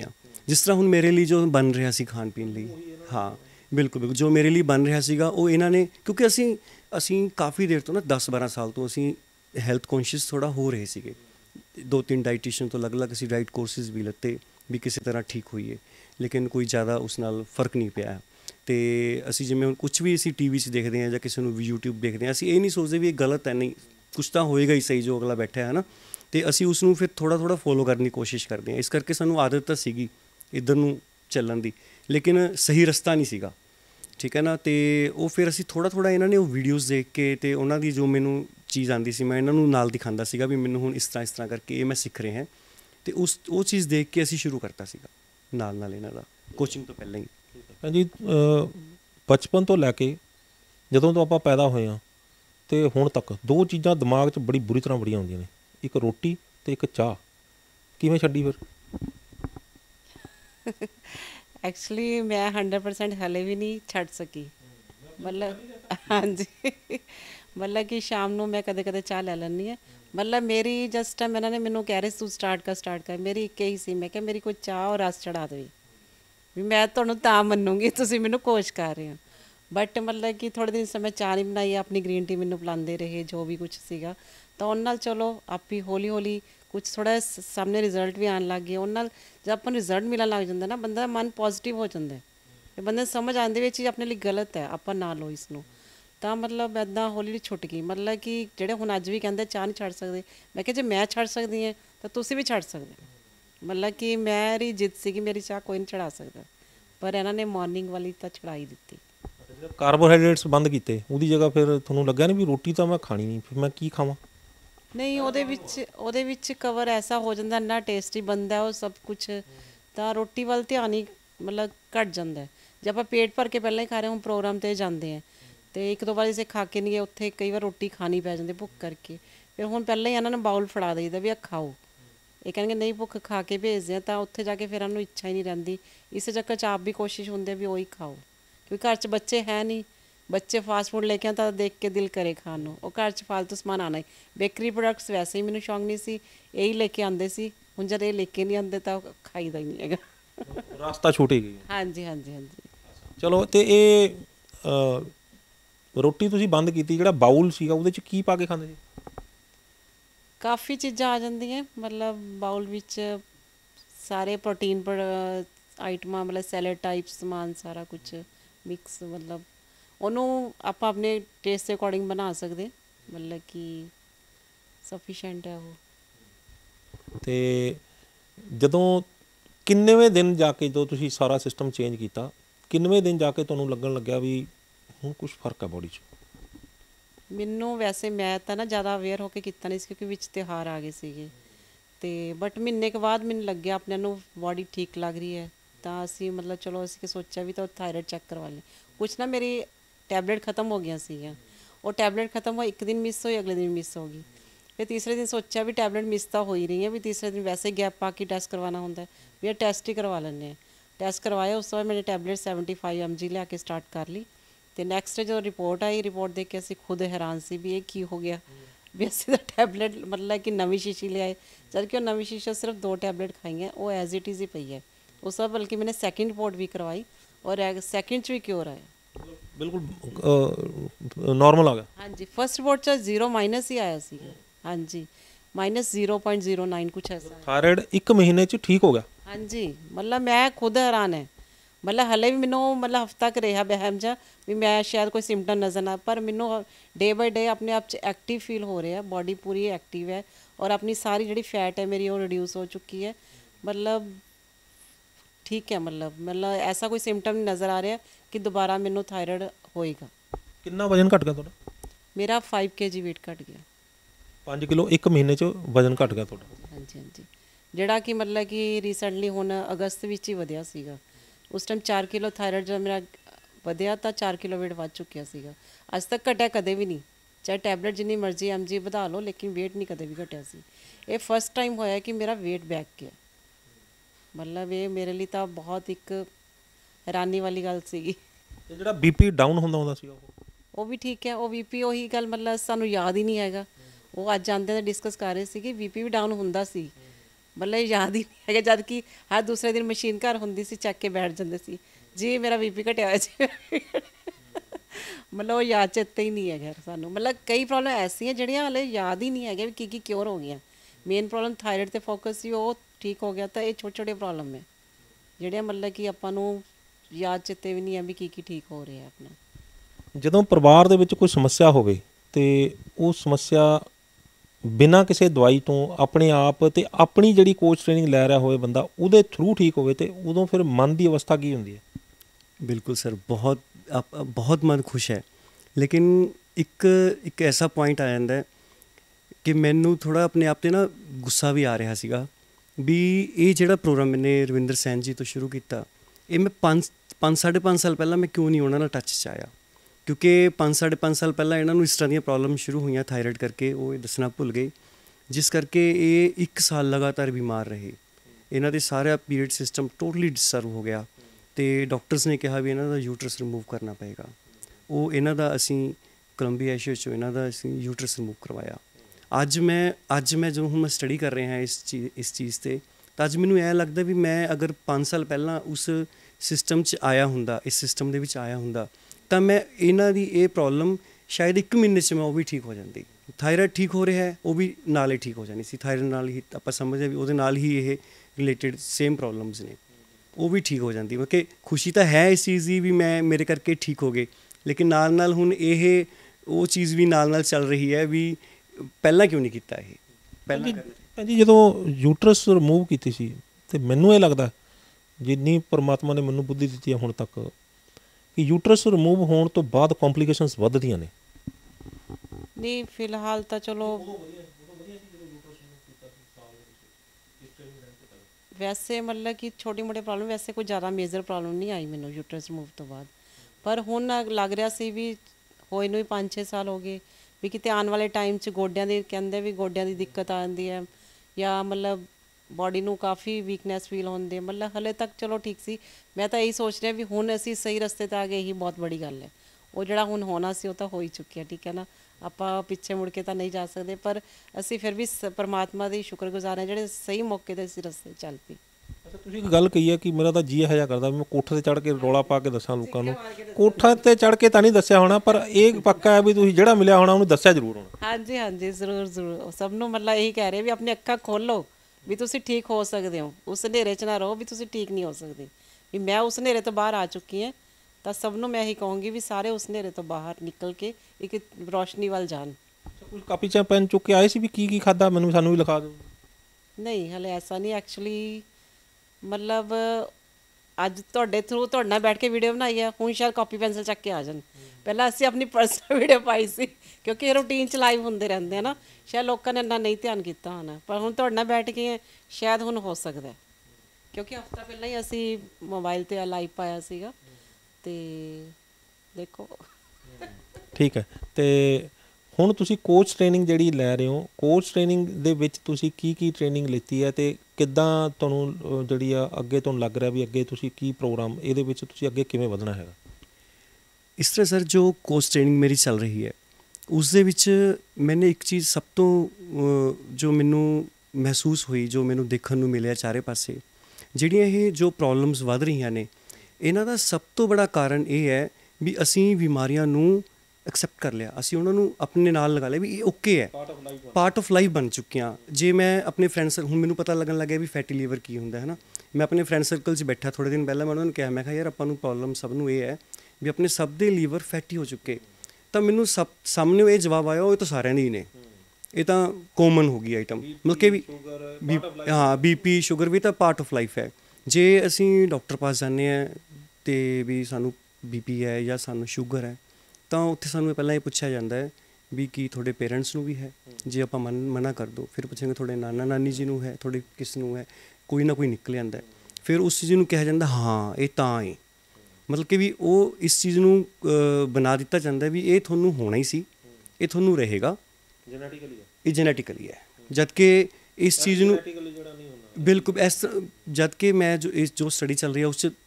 B: ਜਿਸ ਤਰ੍ਹਾਂ ਹੁਣ ਮੇਰੇ ਲਈ ਜੋ ਬਣ ਰਿਹਾ ਸੀ ਖਾਣ ਪੀਣ ਲਈ, ਹਾਂ ਬਿਲਕੁਲ ਬਿਲਕੁਲ ਜੋ ਮੇਰੇ ਲਈ ਬਣ ਰਿਹਾ ਸੀਗਾ ਉਹ ਇਹਨਾਂ ਨੇ, ਕਿਉਂਕਿ ਅਸੀਂ ਅਸੀਂ ਕਾਫੀ ਦੇਰ ਤੋਂ ਨਾ ਦਸ ਬਾਰਾਂ ਸਾਲ ਤੋਂ ਅਸੀਂ ਹੈਲਥ ਕੌਨਸ਼ੀਅਸ ਥੋੜ੍ਹਾ ਹੋ ਰਹੇ ਸੀਗੇ। ਦੋ ਤਿੰਨ ਡਾਈਟੀਸ਼ੀਅਨ ਤੋਂ ਅਲੱਗ-ਅਲੱਗ ਅਸੀਂ ਡਾਈਟ ਕੋਰਸਿਸ ਵੀ ਲਿੱਤੇ ਵੀ ਕਿਸੇ ਤਰ੍ਹਾਂ ਠੀਕ ਹੋਈਏ, ਲੇਕਿਨ ਕੋਈ ਜ਼ਿਆਦਾ ਉਸ ਨਾਲ ਫਰਕ ਨਹੀਂ ਪਿਆ। ਅਤੇ ਅਸੀਂ ਜਿਵੇਂ ਹੁਣ ਕੁਛ ਵੀ ਅਸੀਂ ਟੀ ਵੀ 'ਚ ਦੇਖਦੇ ਹਾਂ ਜਾਂ ਕਿਸੇ ਨੂੰ ਵੀ ਯੂਟਿਊਬ ਦੇਖਦੇ ਹਾਂ, ਅਸੀਂ ਇਹ ਨਹੀਂ ਸੋਚਦੇ ਵੀ ਇਹ ਗਲਤ ਹੈ, ਨਹੀਂ ਕੁਛ ਤਾਂ ਹੋਏਗਾ ਹੀ ਸਹੀ ਜੋ ਅਗਲਾ ਬੈਠਾ ਹੈ ਨਾ, ਅਤੇ ਅਸੀਂ ਉਸ ਨੂੰ ਫਿਰ ਥੋੜ੍ਹਾ ਥੋੜ੍ਹਾ ਫੋਲੋ ਕਰਨ ਦੀ ਕੋਸ਼ਿਸ਼ ਕਰਦੇ ਹਾਂ। ਇਸ ਕਰਕੇ ਸਾਨੂੰ ਆਦਤ ਤਾਂ ਸੀਗੀ ਇੱਧਰ ਨੂੰ ਚੱਲਣ ਦੀ, ਲੇਕਿਨ ਸਹੀ ਰਸਤਾ ਨਹੀਂ ਸੀਗਾ, ਠੀਕ ਹੈ ਨਾ। ਅਤੇ ਉਹ ਫਿਰ ਅਸੀਂ ਥੋੜ੍ਹਾ ਥੋੜ੍ਹਾ ਇਹਨਾਂ ਨੇ ਉਹ ਵੀਡੀਓਜ਼ ਦੇਖ ਕੇ ਅਤੇ ਉਹਨਾਂ ਦੀ ਜੋ ਮੈਨੂੰ ਚੀਜ਼ ਆਉਂਦੀ ਸੀ ਮੈਂ ਇਹਨਾਂ ਨੂੰ ਨਾਲ ਦਿਖਾਉਂਦਾ ਸੀਗਾ ਵੀ ਮੈਨੂੰ ਹੁਣ ਇਸ ਤਰ੍ਹਾਂ ਇਸ ਤਰ੍ਹਾਂ ਕਰਕੇ ਇਹ ਮੈਂ ਸਿੱਖ ਰਿਹਾ, ਅਤੇ ਉਸ ਉਹ ਚੀਜ਼ ਦੇਖ ਕੇ ਅਸੀਂ ਸ਼ੁਰੂ ਕਰਤਾ ਸੀਗਾ ਨਾਲ ਨਾਲ ਇਹਨਾਂ ਦਾ ਕੋਚਿੰਗ ਤੋਂ ਪਹਿਲਾਂ ਹੀ।
A: ਹਾਂਜੀ, ਬਚਪਨ ਤੋਂ ਲੈ ਕੇ ਜਦੋਂ ਤੋਂ ਆਪਾਂ ਪੈਦਾ ਹੋਏ ਹਾਂ ਅਤੇ ਹੁਣ ਤੱਕ ਦੋ ਚੀਜ਼ਾਂ ਦਿਮਾਗ 'ਚ ਬੜੀ ਬੁਰੀ ਤਰ੍ਹਾਂ ਬੜੀਆਂ ਆਉਂਦੀਆਂ ਨੇ, ਇੱਕ ਰੋਟੀ ਅਤੇ ਇੱਕ ਚਾਹ। ਕਿਵੇਂ ਛੱਡੀ ਫਿਰ?
C: ਐਕਚੁਅਲੀ ਮੈਂ ਹੰਡਰਡ ਪਰਸੈਂਟ ਹਲੇ ਵੀ ਨਹੀਂ ਛੱਡ ਸਕੀ। ਮਤਲਬ ਹਾਂਜੀ, ਮਤਲਬ ਕਿ ਸ਼ਾਮ ਨੂੰ ਮੈਂ ਕਦੇ ਕਦੇ ਚਾਹ ਲੈ ਲੈਂਦੀ ਹਾਂ। ਮਤਲਬ ਮੇਰੀ ਜਸਟ ਟਾਈਮ ਇਹਨਾਂ ਨੇ ਮੈਨੂੰ ਕਹਿ ਰਹੇ ਤੂੰ ਸਟਾਰਟ ਕਰ ਸਟਾਰਟ ਕਰ ਮੇਰੀ ਇੱਕ ਹੀ ਸੀ, ਮੈਂ ਕਿਹਾ ਮੇਰੀ ਕੋਈ ਚਾਹ ਔਰ ਰਸ ਚੜਾ ਦੇਵੇ ਵੀ ਮੈਂ ਤੁਹਾਨੂੰ ਤਾਂ ਮੰਨੂੰਗੀ, ਤੁਸੀਂ ਮੈਨੂੰ ਕੋਚ ਕਰ ਰਹੇ ਹੋ। ਬਟ ਮਤਲਬ ਕਿ ਥੋੜ੍ਹੇ ਦਿਨ ਸਮੇਂ ਚਾਹ ਨਹੀਂ ਬਣਾਈ, ਆਪਣੀ ਗ੍ਰੀਨ ਟੀ ਮੈਨੂੰ ਪਿਲਾਉਂਦੇ ਰਹੇ, ਜੋ ਵੀ ਕੁਛ ਸੀਗਾ ਤਾਂ ਉਹਨਾਂ ਨਾਲ ਚਲੋ ਆਪੀ ਹੌਲੀ ਹੌਲੀ ਕੁਛ ਥੋੜ੍ਹਾ ਸਾਹਮਣੇ ਰਿਜ਼ਲਟ ਵੀ ਆਉਣ ਲੱਗ ਗਏ। ਉਹਨਾਂ ਨਾਲ ਜਦ ਆਪਾਂ ਨੂੰ ਰਿਜ਼ਲਟ ਮਿਲਣ ਲੱਗ ਜਾਂਦਾ ਨਾ, ਬੰਦਾ ਦਾ ਮਨ ਪੋਜ਼ੀਟਿਵ ਹੋ ਜਾਂਦਾ ਅਤੇ ਬੰਦੇ ਨੂੰ ਸਮਝ ਆਉਂਦੀ ਵੀ ਇਹ ਚੀਜ਼ ਆਪਣੇ ਲਈ ਗਲਤ ਹੈ, ਆਪਾਂ ਨਾ ਲਓ ਇਸ ਨੂੰ। ਤਾਂ ਮਤਲਬ ਇੱਦਾਂ ਹੌਲੀ ਹੌਲੀ ਛੁੱਟ ਗਈ। ਮਤਲਬ ਕਿ ਜਿਹੜੇ ਹੁਣ ਅੱਜ ਵੀ ਕਹਿੰਦੇ ਚਾਹ ਨਹੀਂ ਛੱਡ ਸਕਦੇ, ਮੈਂ ਕਿਹਾ ਜੇ ਮੈਂ ਛੱਡ ਸਕਦੀ ਹਾਂ ਤਾਂ ਤੁਸੀਂ ਵੀ ਛੱਡ ਸਕਦੇ। ਮਤਲਬ ਕਿ ਮੇਰੀ ਜਿੱਦ ਸੀਗੀ ਮੇਰੀ ਚਾਹ ਕੋਈ ਨਹੀਂ ਚੜਾ ਸਕਦਾ, ਪਰ ਇਹਨਾਂ ਨੇ ਮੋਰਨਿੰਗ ਵਾਲੀ ਤਾਂ ਚੜਾਈ ਦਿੱਤੀ।
A: ਕਾਰਬੋਹਾਈਡਰੇਟਸ ਬੰਦ ਕੀਤੇ, ਉਹਦੀ ਜਗ੍ਹਾ ਫਿਰ ਤੁਹਾਨੂੰ ਲੱਗਿਆ ਨਹੀਂ ਵੀ ਰੋਟੀ ਤਾਂ ਮੈਂ ਖਾਣੀ ਨਹੀਂ, ਫਿਰ ਮੈਂ ਕੀ ਖਾਵਾਂ?
C: ਨਹੀਂ, ਉਹਦੇ ਵਿੱਚ ਉਹਦੇ ਵਿੱਚ ਕਵਰ ਐਸਾ ਹੋ ਜਾਂਦਾ, ਇੰਨਾ ਟੇਸਟੀ ਬਣਦਾ ਉਹ ਸਭ ਕੁਛ, ਤਾਂ ਰੋਟੀ ਵੱਲ ਧਿਆਨ ਹੀ ਮਤਲਬ ਘੱਟ ਜਾਂਦਾ। ਜੇ ਆਪਾਂ ਪੇਟ ਭਰ ਕੇ ਪਹਿਲਾਂ ਹੀ ਖਾ ਰਹੇ ਹੁਣ ਪ੍ਰੋਗਰਾਮ 'ਤੇ ਜਾਂਦੇ ਹਾਂ ਅਤੇ ਇੱਕ ਦੋ ਵਾਰੀ ਜੇ ਖਾ ਕੇ ਨਹੀਂ ਗਏ ਉੱਥੇ ਕਈ ਵਾਰ ਰੋਟੀ ਖਾਣੀ ਪੈ ਜਾਂਦੀ ਭੁੱਖ ਕਰਕੇ, ਫਿਰ ਹੁਣ ਪਹਿਲਾਂ ਹੀ ਇਹਨਾਂ ਨੂੰ ਬਾਉਲ ਫੜਾ ਦਈਦਾ ਵੀ ਆ ਖਾਓ। ਇਹ ਕਹਿਣਗੇ ਨਹੀਂ ਭੁੱਖ ਖਾ ਕੇ ਭੇਜਦੇ ਹਾਂ, ਤਾਂ ਉੱਥੇ ਜਾ ਕੇ ਫਿਰ ਇਹਨਾਂ ਨੂੰ ਇੱਛਾ ਹੀ ਨਹੀਂ ਰਹਿੰਦੀ। ਇਸੇ ਚੱਕਰ 'ਚ ਆਪ ਵੀ ਕੋਸ਼ਿਸ਼ ਹੁੰਦੀ ਵੀ ਉਹੀ ਖਾਓ, ਕਿਉਂਕਿ ਘਰ 'ਚ ਬੱਚੇ ਹੈ ਨਹੀਂ, ਬੱਚੇ ਫਾਸਟ ਫੂਡ ਲੈ ਕੇ ਆਉਣ ਤਾਂ ਦੇਖ ਕੇ ਦਿਲ ਕਰੇ ਖਾਣ ਨੂੰ, ਉਹ ਘਰ 'ਚ ਫਾਲਤੂ ਸਮਾਨ ਆਉਣਾ ਹੀ। ਬੇਕਰੀ ਪ੍ਰੋਡਕਟਸ ਵੈਸੇ ਹੀ ਮੈਨੂੰ ਸ਼ੌਂਕ ਨਹੀਂ ਸੀ, ਇਹੀ ਲੈ ਕੇ ਆਉਂਦੇ ਸੀ, ਹੁਣ ਜਦ ਇਹ ਲੈ ਕੇ ਨਹੀਂ ਆਉਂਦੇ ਤਾਂ ਖਾਈਦਾ ਹੀ ਨਹੀਂ ਹੈਗਾ।
A: ਰਸਤਾ ਛੂਟ ਹੀ ਗਈ।
C: ਹਾਂਜੀ ਹਾਂਜੀ ਹਾਂਜੀ।
A: ਚਲੋ, ਅਤੇ ਇਹ ਰੋਟੀ ਤੁਸੀਂ ਬੰਦ ਕੀਤੀ, ਜਿਹੜਾ ਬਾਊਲ ਸੀਗਾ ਉਹਦੇ 'ਚ ਕੀ ਪਾ ਕੇ ਖਾਂਦੇ ਸੀ?
C: ਕਾਫੀ ਚੀਜ਼ਾਂ ਆ ਜਾਂਦੀਆਂ, ਮਤਲਬ ਬਾਊਲ ਵਿੱਚ ਸਾਰੇ ਪ੍ਰੋਟੀਨ ਆਈਟਮਾਂ, ਮਤਲਬ ਸੈਲਡ ਟਾਈਪ ਸਮਾਨ ਸਾਰਾ ਕੁਛ ਮਿਕਸ, ਮਤਲਬ ਉਹਨੂੰ ਆਪਾਂ ਆਪਣੇ ਟੇਸਟ ਦੇ ਅਕੋਰਡਿੰਗ ਬਣਾ ਸਕਦੇ, ਮਤਲਬ ਕਿ ਸਫੀਸ਼ੀਐਂਟ ਹੈ ਉਹ।
A: ਅਤੇ ਜਦੋਂ ਕਿੰਨੇਵੇਂ ਦਿਨ ਜਾ ਕੇ ਜਦੋਂ ਤੁਸੀਂ ਸਾਰਾ ਸਿਸਟਮ ਚੇਂਜ ਕੀਤਾ, ਕਿੰਨਵੇਂ ਦਿਨ ਜਾ ਕੇ ਤੁਹਾਨੂੰ ਲੱਗਣ ਲੱਗਿਆ ਵੀ ਹੁਣ ਕੁਛ ਫਰਕ ਹੈ ਬੋਡੀ 'ਚ? ਮੈਨੂੰ
C: ਵੈਸੇ ਮੈਂ ਤਾਂ ਨਾ ਜ਼ਿਆਦਾ ਅਵੇਅਰ ਹੋ ਕੇ ਕੀਤਾ ਨਹੀਂ ਸੀ, ਕਿਉਂਕਿ ਵਿੱਚ ਤਿਉਹਾਰ ਆ ਗਏ ਸੀਗੇ, ਅਤੇ ਬਟ ਮਹੀਨੇ ਕੁ ਬਾਅਦ ਮੈਨੂੰ ਲੱਗਿਆ ਆਪਣੇ ਨੂੰ ਬੋਡੀ ਠੀਕ ਲੱਗ ਰਹੀ ਹੈ, ਤਾਂ ਅਸੀਂ ਮਤਲਬ ਚਲੋ ਅਸੀਂ ਸੋਚਿਆ ਵੀ ਤਾਂ ਥਾਇਰਾਇਡ ਚੈੱਕ ਕਰਵਾ ਲਏ। ਕੁਛ ਨਾ ਮੇਰੀ ਟੈਬਲੇਟ ਖ਼ਤਮ ਹੋ ਗਈਆਂ ਸੀਗੀਆਂ, ਉਹ ਟੈਬਲੇਟ ਖ਼ਤਮ ਹੋਈ, ਇੱਕ ਦਿਨ ਮਿਸ ਹੋਈ, ਅਗਲੇ ਦਿਨ ਮਿਸ ਹੋ ਗਈ। ਫਿਰ ਤੀਸਰੇ ਦਿਨ ਸੋਚਿਆ ਵੀ ਟੈਬਲੇਟ ਮਿਸ ਤਾਂ ਹੋ ਹੀ ਰਹੀ ਹੈ, ਵੀ ਤੀਸਰੇ ਦਿਨ ਵੈਸੇ ਗੈਪ ਪਾ ਕੇ ਟੈਸਟ ਕਰਵਾਉਣਾ ਹੁੰਦਾ ਵੀ ਇਹ ਟੈਸਟ ਹੀ ਕਰਵਾ ਲੈਂਦੇ ਹਾਂ। ਟੈਸਟ ਕਰਵਾਇਆ, ਉਸ ਤੋਂ ਬਾਅਦ ਮੈंने tablet seventy five M G ਲਿਆ ਕੇ ਸਟਾਰਟ ਕਰ ਲਈ, ਅਤੇ ਨੈਕਸਟ ਜਦੋਂ ਰਿਪੋਰਟ ਆਈ, ਰਿਪੋਰਟ ਦੇਖ ਕੇ ਅਸੀਂ ਖੁਦ ਹੈਰਾਨ ਸੀ ਵੀ ਇਹ ਕੀ ਹੋ ਗਿਆ, ਵੀ ਅਸੀਂ ਤਾਂ ਟੈਬਲੇਟ ਮਤਲਬ ਕਿ ਨਵੀਂ ਸ਼ੀਸ਼ੀ ਲਿਆਏ, ਜਦ ਕਿ ਉਹ ਨਵੀਂ ਸ਼ੀਸ਼ੀ ਸਿਰਫ ਦੋ ਟੈਬਲੇਟ ਖਾਈਆਂ, ਉਹ ਐਜ਼ ਇਟ ਇਜ਼ ਹੀ ਪਈ ਹੈ। ਉਸ ਤੋਂ ਬਾਅਦ ਬਲਕਿ ਮੈंने ਸੈਕਿੰਡ ਰਿਪੋਰਟ ਵੀ ਕਰਵਾਈ ਔਰ ਸੈਕਿੰਡ 'ਚ ਵੀ ਕਿਉਰ ਆਇਆ,
A: ਬਿਲਕੁਲ ਨੋਰਮਲ ਆ ਗਿਆ।
C: ਹਾਂਜੀ, ਫਸਟ ਰਿਪੋਰਟ 'ਚ ਜ਼ੀਰੋ ਮਾਈਨਸ ਹੀ ਆਇਆ ਸੀਗਾ, ਹਾਂਜੀ minus zero point zero nine ਕੁਛ ਐਸਾ।
A: ਥਾਇਰਾਇਡ ਇੱਕ ਮਹੀਨੇ 'ਚ ਠੀਕ ਹੋ ਗਿਆ?
C: ਹਾਂਜੀ, ਮਤਲਬ ਮੈਂ ਖੁਦ ਹੈਰਾਨ ਹੈ, ਮਤਲਬ ਹਲੇ ਵੀ ਮੈਨੂੰ ਮਤਲਬ ਹਫ਼ਤਾ ਕੁ ਰਿਹਾ ਵਹਿਮ ਜਿਹਾ ਵੀ ਮੈਂ ਸ਼ਾਇਦ ਕੋਈ ਸਿੰਪਟਮ ਨਜ਼ਰ ਨਾ, ਪਰ ਮੈਨੂੰ ਡੇ ਬਾਈ ਡੇ ਆਪਣੇ ਆਪ 'ਚ ਐਕਟਿਵ ਫੀਲ ਹੋ ਰਿਹਾ, ਬੋਡੀ ਪੂਰੀ ਐਕਟਿਵ ਹੈ ਔਰ ਆਪਣੀ ਸਾਰੀ ਜਿਹੜੀ ਫੈਟ ਹੈ ਮੇਰੀ ਉਹ ਰਿਡਿਊਸ ਹੋ ਚੁੱਕੀ ਹੈ, ਮਤਲਬ ਠੀਕ ਹੈ। ਮਤਲਬ ਮਤਲਬ ਐਸਾ ਕੋਈ ਸਿੰਪਟਮ ਨਹੀਂ ਨਜ਼ਰ ਆ ਰਿਹਾ ਕਿ ਦੁਬਾਰਾ ਮੈਨੂੰ ਥਾਇਰਾਇਡ ਹੋਏਗਾ।
A: ਕਿੰਨਾ ਵਜ਼ਨ ਘਟ ਗਿਆ ਤੁਹਾਡਾ?
C: ਮੇਰਾ ਫਾਈਵ ਕੇ ਜੀ ਵੇਟ ਘਟ ਗਿਆ,
A: ਪੰਜ ਕਿਲੋ ਇੱਕ ਮਹੀਨੇ 'ਚ ਵਜ਼ਨ ਘਟ ਗਿਆ ਤੁਹਾਡਾ?
C: ਹਾਂਜੀ ਹਾਂਜੀ, ਜਿਹੜਾ ਕਿ ਮਤਲਬ ਕਿ ਰੀਸੈਂਟਲੀ ਹੁਣ ਅਗਸਤ ਵਿੱਚ ਹੀ ਵਧਿਆ ਸੀਗਾ। ਉਸ ਟਾਈਮ ਚਾਰ ਕਿਲੋ ਥਾਇਰਾਇਡ ਜਦੋਂ ਮੇਰਾ ਵਧਿਆ ਤਾਂ ਚਾਰ ਕਿਲੋ ਵੇਟ ਵੱਧ ਚੁੱਕਿਆ ਸੀਗਾ। ਅੱਜ ਤੱਕ ਘਟਿਆ ਕਦੇ ਵੀ ਨਹੀਂ, ਚਾਹੇ ਟੈਬਲੇਟ ਜਿੰਨੀ ਮਰਜ਼ੀ ਐਮ ਜੀ ਵਧਾ ਲਓ, ਲੇਕਿਨ ਵੇਟ ਨਹੀਂ ਕਦੇ ਵੀ ਘਟਿਆ ਸੀ। ਇਹ ਫਸਟ ਟਾਈਮ ਹੋਇਆ ਕਿ ਮੇਰਾ ਵੇਟ ਬੈਕ ਗਿਆ, ਮਤਲਬ ਇਹ ਮੇਰੇ ਲਈ ਤਾਂ ਬਹੁਤ ਇੱਕ ਹੈਰਾਨੀ ਵਾਲੀ ਗੱਲ ਸੀਗੀ।
A: ਅਤੇ ਜਿਹੜਾ ਬੀ ਪੀ ਡਾਊਨ ਹੁੰਦਾ ਹੁੰਦਾ ਸੀ ਉਹ
C: ਉਹ ਵੀ ਠੀਕ ਹੈ, ਉਹ ਬੀ ਪੀ ਉਹੀ ਗੱਲ ਮਤਲਬ ਸਾਨੂੰ ਯਾਦ ਹੀ ਨਹੀਂ ਹੈਗਾ, ਉਹ ਅੱਜ ਆਉਂਦੇ ਤਾਂ ਡਿਸਕਸ ਕਰ ਰਹੇ ਸੀਗੇ ਬੀ ਪੀ ਵੀ ਡਾਊਨ ਹੁੰਦਾ ਸੀ, ਮਤਲਬ ਯਾਦ ਹੀ ਨਹੀਂ ਹੈਗਾ, ਜਦ ਕਿ ਹਰ ਦੂਸਰੇ ਦਿਨ ਮਸ਼ੀਨ ਘਰ ਹੁੰਦੀ ਸੀ, ਚੱਕ ਕੇ ਬੈਠ ਜਾਂਦੇ ਸੀ ਜੀ ਮੇਰਾ ਬੀਪੀ ਘਟਿਆ ਹੋਇਆ ਜੀ ਮਤਲਬ ਉਹ ਯਾਦ ਚੇਤੇ ਹੀ ਨਹੀਂ ਹੈ ਖੈਰ ਸਾਨੂੰ। ਮਤਲਬ ਕਈ ਪ੍ਰੋਬਲਮ ਐਸੀਆਂ ਜਿਹੜੀਆਂ ਹਲੇ ਯਾਦ ਹੀ ਨਹੀਂ ਹੈਗੇ ਵੀ ਕੀ ਕੀ ਕਿਉਰ ਹੋ ਗਈਆਂ। ਮੇਨ ਪ੍ਰੋਬਲਮ ਥਾਇਰਾਇਡ ਤੇ ਫੋਕਸ ਸੀ, ਉਹ ਠੀਕ ਹੋ ਗਿਆ। ਤਾਂ ਇਹ ਛੋਟੇ ਛੋਟੇ ਪ੍ਰੋਬਲਮ ਹੈ ਜਿਹੜੀਆਂ ਮਤਲਬ ਕਿ ਆਪਾਂ ਨੂੰ ਯਾਦ ਚੇਤੇ ਵੀ ਨਹੀਂ ਹੈ ਵੀ ਕੀ ਕੀ ਠੀਕ ਹੋ ਰਿਹਾ ਆਪਣਾ।
A: ਜਦੋਂ ਪਰਿਵਾਰ ਦੇ ਵਿੱਚ ਕੋਈ ਸਮੱਸਿਆ ਹੋਵੇ ਤੇ ਉਹ ਸਮੱਸਿਆ ਬਿਨਾਂ ਕਿਸੇ ਦਵਾਈ ਤੋਂ ਆਪਣੇ ਆਪ ਤੇ ਆਪਣੀ ਜਿਹੜੀ ਕੋਚ ਟ੍ਰੇਨਿੰਗ ਲੈ ਰਿਹਾ ਹੋਵੇ ਬੰਦਾ, ਉਹਦੇ ਥਰੂ ਠੀਕ ਹੋਵੇ, ਤੇ ਉਦੋਂ ਫਿਰ ਮਨ ਦੀ ਅਵਸਥਾ ਕੀ ਹੁੰਦੀ ਹੈ?
B: बिल्कुल सर, बहुत आप बहुत मन खुश है। लेकिन एक एक ऐसा पॉइंट आ जाता है कि मैनू थोड़ा अपने आप 'ਤੇ ना गुस्सा भी आ रहा ਸੀਗਾ ਵੀ ਇਹ ਜਿਹੜਾ ਪ੍ਰੋਗਰਾਮ ਮੈਨੇ ਰਵਿੰਦਰ ਸੈਨ ਜੀ ਤੋਂ ਸ਼ੁਰੂ ਕੀਤਾ, ਇਹ ਮੈਂ ਪੰਜ ਪੰਜ ਸਾਢੇ ਪੰਜ ਸਾਲ ਪਹਿਲਾਂ ਮੈਂ ਕਿਉਂ ਨਹੀਂ ਉਹਨਾਂ ਨਾਲ ਟੱਚ 'ਚ ਆਇਆ? ਕਿਉਂਕਿ ਪੰਜ ਸਾਢੇ ਪੰਜ ਸਾਲ ਪਹਿਲਾਂ ਇਹਨਾਂ ਨੂੰ ਇਸ ਤਰ੍ਹਾਂ ਦੀਆਂ ਪ੍ਰੋਬਲਮ ਸ਼ੁਰੂ ਹੋਈਆਂ ਥਾਇਰਾਇਡ ਕਰਕੇ, ਉਹ ਇਹ ਦੱਸਣਾ ਭੁੱਲ ਗਏ, ਜਿਸ ਕਰਕੇ ਇਹ ਇੱਕ ਸਾਲ ਲਗਾਤਾਰ ਬਿਮਾਰ ਰਹੇ। ਇਹਨਾਂ ਦੇ ਸਾਰਾ ਪੀਰੀਅਡ ਸਿਸਟਮ ਟੋਟਲੀ ਡਿਸਟਰਬ ਹੋ ਗਿਆ ਅਤੇ ਡਾਕਟਰਸ ਨੇ ਕਿਹਾ ਵੀ ਇਹਨਾਂ ਦਾ ਯੂਟਰਸ ਰਿਮੂਵ ਕਰਨਾ ਪਏਗਾ। ਉਹ ਇਹਨਾਂ ਦਾ ਅਸੀਂ ਕੋਲੰਬੀਆ ਏਸ਼ੀਆ 'ਚੋਂ ਇਹਨਾਂ ਦਾ ਅਸੀਂ ਯੂਟਰਸ ਰਿਮੂਵ ਕਰਵਾਇਆ। ਅੱਜ ਮੈਂ ਅੱਜ ਮੈਂ ਜਦੋਂ ਹੁਣ ਮੈਂ ਸਟੱਡੀ ਕਰ ਰਿਹਾ ਇਸ ਚੀਜ਼ ਇਸ ਚੀਜ਼ 'ਤੇ, ਤਾਂ ਅੱਜ ਮੈਨੂੰ ਐਂ ਲੱਗਦਾ ਵੀ ਮੈਂ ਅਗਰ ਪੰਜ ਸਾਲ ਪਹਿਲਾਂ ਉਸ ਸਿਸਟਮ 'ਚ ਆਇਆ ਹੁੰਦਾ, ਇਸ ਸਿਸਟਮ ਦੇ ਵਿੱਚ ਆਇਆ ਹੁੰਦਾ, ਤਾਂ ਮੈਂ ਇਹਨਾਂ ਦੀ ਇਹ ਪ੍ਰੋਬਲਮ ਸ਼ਾਇਦ ਇੱਕ ਮਹੀਨੇ 'ਚ ਮੈਂ ਉਹ ਵੀ ਠੀਕ ਹੋ ਜਾਂਦੀ। ਥਾਇਰਾਇਡ ਠੀਕ ਹੋ ਰਿਹਾ ਹੈ, ਉਹ ਵੀ ਨਾਲ ਹੀ ਠੀਕ ਹੋ ਜਾਣੀ ਸੀ। ਥਾਇਰਾਇਡ ਨਾਲ ਹੀ ਆਪਾਂ ਸਮਝਦੇ ਵੀ ਉਹਦੇ ਨਾਲ ਹੀ ਇਹ ਰਿਲੇਟਡ ਸੇਮ ਪ੍ਰੋਬਲਮਸ ਨੇ, ਉਹ ਵੀ ਠੀਕ ਹੋ ਜਾਂਦੀ। ਮਤਲਬ ਕਿ ਖੁਸ਼ੀ ਤਾਂ ਹੈ ਇਸ ਚੀਜ਼ ਦੀ ਵੀ ਮੈਂ ਮੇਰੇ ਕਰਕੇ ਠੀਕ ਹੋ ਗਏ, ਲੇਕਿਨ ਨਾਲ ਨਾਲ ਹੁਣ ਇਹ ਉਹ ਚੀਜ਼ ਵੀ ਨਾਲ ਨਾਲ ਚੱਲ ਰਹੀ ਹੈ ਵੀ ਪਹਿਲਾਂ ਕਿਉਂ ਨਹੀਂ ਕੀਤਾ ਇਹ ਪਹਿਲਾਂ।
A: ਭੈਣ ਜੀ, ਜਦੋਂ ਯੂਟਰਸ ਰਿਮੂਵ ਕੀਤੀ ਸੀ ਤੇ ਮੈਨੂੰ ਇਹ ਲੱਗਦਾ ਜਿੰਨੀ ਪਰਮਾਤਮਾ ਨੇ ਮੈਨੂੰ ਬੁੱਧੀ ਦਿੱਤੀ ਹੈ ਹੁਣ ਤੱਕ, ਕਿ ਯੂਟਰਸ ਰਿਮੂਵ ਹੋਣ ਤੋਂ ਬਾਅਦ ਕੰਪਲੀਕੇਸ਼ਨਸ ਵੱਧਦੀਆਂ ਨੇ।
C: ਨਹੀਂ ਫਿਲਹਾਲ ਤਾਂ ਚਲੋ ਵੈਸੇ ਮਤਲਬ ਕਿ ਛੋਟੀ ਮੋਟੀ ਪ੍ਰੋਬਲਮ, ਵੈਸੇ ਕੋਈ ਜ਼ਿਆਦਾ ਮੇਜਰ ਪ੍ਰੋਬਲਮ ਨਹੀਂ ਆਈ ਮੈਨੂੰ ਯੂਟਰਸ ਰਿਮੂਵ ਤੋਂ ਬਾਅਦ। ਪਰ ਹੁਣ ਲੱਗ ਰਿਹਾ ਸੀ ਵੀ ਹੋਏ ਨੂੰ ਵੀ ਪੰਜ ਛੇ ਸਾਲ ਹੋ ਗਏ ਵੀ ਕਿਤੇ ਆਉਣ ਵਾਲੇ ਟਾਈਮ 'ਚ ਗੋਡਿਆਂ ਦੀ ਕਹਿੰਦੇ ਵੀ ਗੋਡਿਆਂ ਦੀ ਦਿੱਕਤ ਆ ਜਾਂਦੀ ਹੈ, ਜਾਂ ਮਤਲਬ ਬੋਡੀ ਨੂੰ ਕਾਫੀ ਵੀਕਨੈਸ ਫੀਲ ਹੁੰਦੀ ਹੈ। ਮਤਲਬ ਹਲੇ ਤੱਕ ਚਲੋ ਠੀਕ ਸੀ। ਮੈਂ ਤਾਂ ਇਹੀ ਸੋਚ ਰਿਹਾ ਵੀ ਹੁਣ ਅਸੀਂ ਸਹੀ ਰਸਤੇ 'ਤੇ ਆ ਗਏ, ਇਹੀ ਬਹੁਤ ਬੜੀ ਗੱਲ ਹੈ। ਉਹ ਜਿਹੜਾ ਹੁਣ ਹੋਣਾ ਸੀ ਉਹ ਤਾਂ ਹੋ ਹੀ ਚੁੱਕਿਆ, ਠੀਕ ਹੈ ਨਾ, ਆਪਾਂ ਪਿੱਛੇ ਮੁੜ ਕੇ ਤਾਂ ਨਹੀਂ ਜਾ ਸਕਦੇ, ਪਰ ਅਸੀਂ ਫਿਰ ਵੀ ਸ ਪਰਮਾਤਮਾ ਦੀ ਸ਼ੁਕਰਗੁਜ਼ਾਰ ਹਾਂ ਜਿਹੜੇ ਸਹੀ ਮੌਕੇ 'ਤੇ ਅਸੀਂ ਰਸਤੇ ਚੱਲ ਪਏ।
A: ਅੱਛਾ, ਤੁਸੀਂ ਇੱਕ ਗੱਲ ਕਹੀ ਹੈ ਕਿ ਮੇਰਾ ਤਾਂ ਜੀ ਇਹੋ ਜਿਹਾ ਕਰਦਾ ਵੀ ਮੈਂ ਕੋਠੇ 'ਤੇ ਚੜ੍ਹ ਕੇ ਰੌਲਾ ਪਾ ਕੇ ਦੱਸਾਂ ਲੋਕਾਂ ਨੂੰ। ਕੋਠੇ 'ਤੇ ਚੜ੍ਹ ਕੇ ਤਾਂ ਨਹੀਂ ਦੱਸਿਆ ਹੋਣਾ, ਪਰ ਇਹ ਪੱਕਾ ਹੈ ਵੀ ਤੁਸੀਂ ਜਿਹੜਾ ਮਿਲਿਆ ਹੋਣਾ ਉਹਨੂੰ ਦੱਸਿਆ ਜ਼ਰੂਰ ਹੋਣਾ।
C: ਹਾਂਜੀ ਹਾਂਜੀ, ਜ਼ਰੂਰ ਜ਼ਰੂਰ। ਸਭ ਨੂੰ ਮਤਲਬ ਇਹੀ ਕਹਿ ਰਹੇ ਵੀ ਆਪਣੀ ਅੱਖਾਂ ਖੋਲ੍ਹੋ ਵੀ ਤੁਸੀਂ ਠੀਕ ਹੋ ਸਕਦੇ ਹੋ, ਉਸ ਹਨੇਰੇ 'ਚ ਨਾ ਰਹੋ ਵੀ ਤੁਸੀਂ ਠੀਕ ਨਹੀਂ ਹੋ ਸਕਦੇ। ਵੀ ਮੈਂ ਉਸ ਹਨੇਰੇ ਤੋਂ ਬਾਹਰ ਆ ਚੁੱਕੀ ਹਾਂ, ਤਾਂ ਸਭ ਨੂੰ ਮੈਂ ਇਹੀ ਕਹੂੰਗੀ ਵੀ ਸਾਰੇ ਉਸ ਹਨੇਰੇ ਤੋਂ ਬਾਹਰ ਨਿਕਲ ਕੇ ਇੱਕ ਰੋਸ਼ਨੀ ਵੱਲ ਜਾਣ।
A: ਕੁਝ ਕਾਪੀ 'ਚ ਪੈਨ ਚੁੱਕ ਕੇ ਆਏ ਸੀ ਵੀ ਕੀ ਕੀ ਖਾਧਾ, ਮੈਨੂੰ ਸਾਨੂੰ ਵੀ ਲਿਖਾ ਦਿਓ।
C: ਨਹੀਂ ਹਲੇ ਐਸਾ ਨਹੀਂ ਐਕਚੁਅਲੀ, ਮਤਲਬ ਅੱਜ ਤੁਹਾਡੇ ਥਰੂ ਤੁਹਾਡੇ ਨਾਲ ਬੈਠ ਕੇ ਵੀਡੀਓ ਬਣਾਈ ਹੈ, ਹੁਣ ਸ਼ਾਇਦ ਕਾਪੀ ਪੈਨਸਲ ਚੱਕ ਕੇ ਆ ਜਾਣ। ਪਹਿਲਾਂ ਅਸੀਂ ਆਪਣੀ ਪਰਸਨਲ ਵੀਡੀਓ ਪਾਈ ਸੀ ਕਿਉਂਕਿ ਇਹ ਰੂਟੀਨ 'ਚ ਲਾਈਵ ਹੁੰਦੇ ਰਹਿੰਦੇ ਆ ਨਾ, ਸ਼ਾਇਦ ਲੋਕਾਂ ਨੇ ਇੰਨਾ ਨਹੀਂ ਧਿਆਨ ਕੀਤਾ ਹੋਣਾ, ਪਰ ਹੁਣ ਤੁਹਾਡੇ ਨਾਲ ਬੈਠ ਕੇ ਸ਼ਾਇਦ ਹੁਣ ਹੋ ਸਕਦਾ, ਕਿਉਂਕਿ ਹਫ਼ਤਾ ਪਹਿਲਾਂ ਹੀ ਅਸੀਂ ਮੋਬਾਈਲ 'ਤੇ ਲਾਈਵ ਪਾਇਆ ਸੀਗਾ। ਅਤੇ ਦੇਖੋ
A: ਠੀਕ ਹੈ। ਅਤੇ ਹੁਣ ਤੁਸੀਂ ਕੋਚ ਟ੍ਰੇਨਿੰਗ ਜਿਹੜੀ ਲੈ ਰਹੇ ਹੋ, ਕੋਚ ਟ੍ਰੇਨਿੰਗ ਦੇ ਵਿੱਚ ਤੁਸੀਂ ਕੀ ਕੀ ਟ੍ਰੇਨਿੰਗ ਲਿੱਤੀ ਹੈ ਅਤੇ ਕਿੱਦਾਂ ਤੁਹਾਨੂੰ ਜਿਹੜੀ ਆ ਅੱਗੇ ਤੁਹਾਨੂੰ ਲੱਗ ਰਿਹਾ ਵੀ ਅੱਗੇ ਤੁਸੀਂ ਕੀ ਪ੍ਰੋਗਰਾਮ ਇਹਦੇ ਵਿੱਚ ਤੁਸੀਂ ਅੱਗੇ ਕਿਵੇਂ ਵਧਣਾ ਹੈਗਾ?
B: ਇਸ ਤਰ੍ਹਾਂ ਸਰ, ਜੋ ਕੋਚ ਟ੍ਰੇਨਿੰਗ ਮੇਰੀ ਚੱਲ ਰਹੀ ਹੈ ਉਸ ਦੇ ਵਿੱਚ ਮੈਨੇ ਇੱਕ ਚੀਜ਼ ਸਭ ਤੋਂ ਜੋ ਮੈਨੂੰ ਮਹਿਸੂਸ ਹੋਈ, ਜੋ ਮੈਨੂੰ ਦੇਖਣ ਨੂੰ ਮਿਲਿਆ ਚਾਰੇ ਪਾਸੇ, ਜਿਹੜੀਆਂ ਇਹ ਜੋ ਪ੍ਰੋਬਲਮਸ ਵੱਧ ਰਹੀਆਂ ਨੇ, ਇਹਨਾਂ ਦਾ ਸਭ ਤੋਂ ਬੜਾ ਕਾਰਨ ਇਹ ਹੈ ਵੀ ਅਸੀਂ ਬਿਮਾਰੀਆਂ ਨੂੰ ਐਕਸੈਪਟ ਕਰ ਲਿਆ, ਅਸੀਂ ਉਹਨਾਂ ਨੂੰ ਆਪਣੇ ਨਾਲ ਲਗਾ ਲਿਆ ਵੀ ਇਹ ਓਕੇ ਹੈ, ਪਾਰਟ ਆਫ ਲਾਈਫ ਬਣ ਚੁੱਕੀਆਂ। ਜੇ ਮੈਂ ਆਪਣੇ ਫਰੈਂਡ ਸਰਕਲ, ਹੁਣ ਮੈਨੂੰ ਪਤਾ ਲੱਗਣ ਲੱਗਿਆ ਵੀ ਫੈਟੀ ਲੀਵਰ ਕੀ ਹੁੰਦਾ ਹੈ ਨਾ, ਮੈਂ ਆਪਣੇ ਫਰੈਂਡ ਸਰਕਲ 'ਚ ਬੈਠਾ ਥੋੜ੍ਹੇ ਦਿਨ ਪਹਿਲਾਂ, ਮੈਂ ਉਹਨਾਂ ਨੂੰ ਕਿਹਾ, ਮੈਂ ਕਿਹਾ ਯਾਰ ਆਪਾਂ ਨੂੰ ਪ੍ਰੋਬਲਮ ਸਭ ਨੂੰ ਇਹ ਹੈ ਵੀ ਆਪਣੇ ਸਭ ਦੇ ਲੀਵਰ ਫੈਟੀ ਹੋ ਚੁੱਕੇ। ਤਾਂ ਮੈਨੂੰ ਸਭ ਸਾਹਮਣੇ ਇਹ ਜਵਾਬ ਆਇਆ, ਉਹ ਤਾਂ ਸਾਰਿਆਂ ਦੇ ਹੀ ਨੇ, ਇਹ ਤਾਂ ਕੋਮਨ ਹੋ ਗਈ ਆਈਟਮ, ਮਤਲਬ ਕਿ ਵੀ ਬੀ ਹਾਂ ਬੀ ਪੀ ਸ਼ੂਗਰ ਵੀ ਤਾਂ ਪਾਰਟ ਆਫ ਲਾਈਫ ਹੈ। ਜੇ ਅਸੀਂ ਡਾਕਟਰ ਪਾਸ ਜਾਂਦੇ ਹਾਂ ਅਤੇ ਵੀ ਸਾਨੂੰ ਬੀ ਪੀ ਹੈ ਜਾਂ ਸਾਨੂੰ ਸ਼ੂਗਰ ਹੈ, ਤਾਂ ਉੱਥੇ ਸਾਨੂੰ ਪਹਿਲਾਂ ਇਹ ਪੁੱਛਿਆ ਜਾਂਦਾ ਹੈ ਵੀ ਕੀ ਤੁਹਾਡੇ ਪੇਰੈਂਟਸ ਨੂੰ ਵੀ ਹੈ? ਜੇ ਆਪਾਂ ਮਨ ਮਨਾ ਕਰ ਦਿਓ, ਫਿਰ ਪੁੱਛਾਂਗੇ ਤੁਹਾਡੇ ਨਾਨਾ ਨਾਨੀ ਜੀ ਨੂੰ ਹੈ, ਤੁਹਾਡੇ ਕਿਸ ਨੂੰ ਹੈ, ਕੋਈ ਨਾ ਕੋਈ ਨਿਕਲ ਜਾਂਦਾ। ਫਿਰ ਉਸ ਚੀਜ਼ ਨੂੰ ਕਿਹਾ ਜਾਂਦਾ ਹਾਂ ਇਹ ਤਾਂ ਹੈ, ਮਤਲਬ ਕਿ ਵੀ ਉਹ ਇਸ ਚੀਜ਼ ਨੂੰ ਬਣਾ ਦਿੱਤਾ ਜਾਂਦਾ ਵੀ ਇਹ ਤੁਹਾਨੂੰ ਹੋਣਾ ਹੀ ਸੀ, ਇਹ ਤੁਹਾਨੂੰ ਰਹੇਗਾ,
A: ਜੈਨੇਟਿਕਲੀ
B: ਇਹ ਜੈਨੇਟਿਕਲੀ ਹੈ। ਜਦ ਕਿ ਇਸ ਚੀਜ਼ ਨੂੰ ਬਿਲਕੁਲ ਇਸ ਜਦ ਕਿ ਮੈਂ ਜੋ ਇਸ ਜੋ ਸਟੱਡੀ ਚੱਲ ਰਹੀ ਹੈ ਉਸ 'ਚ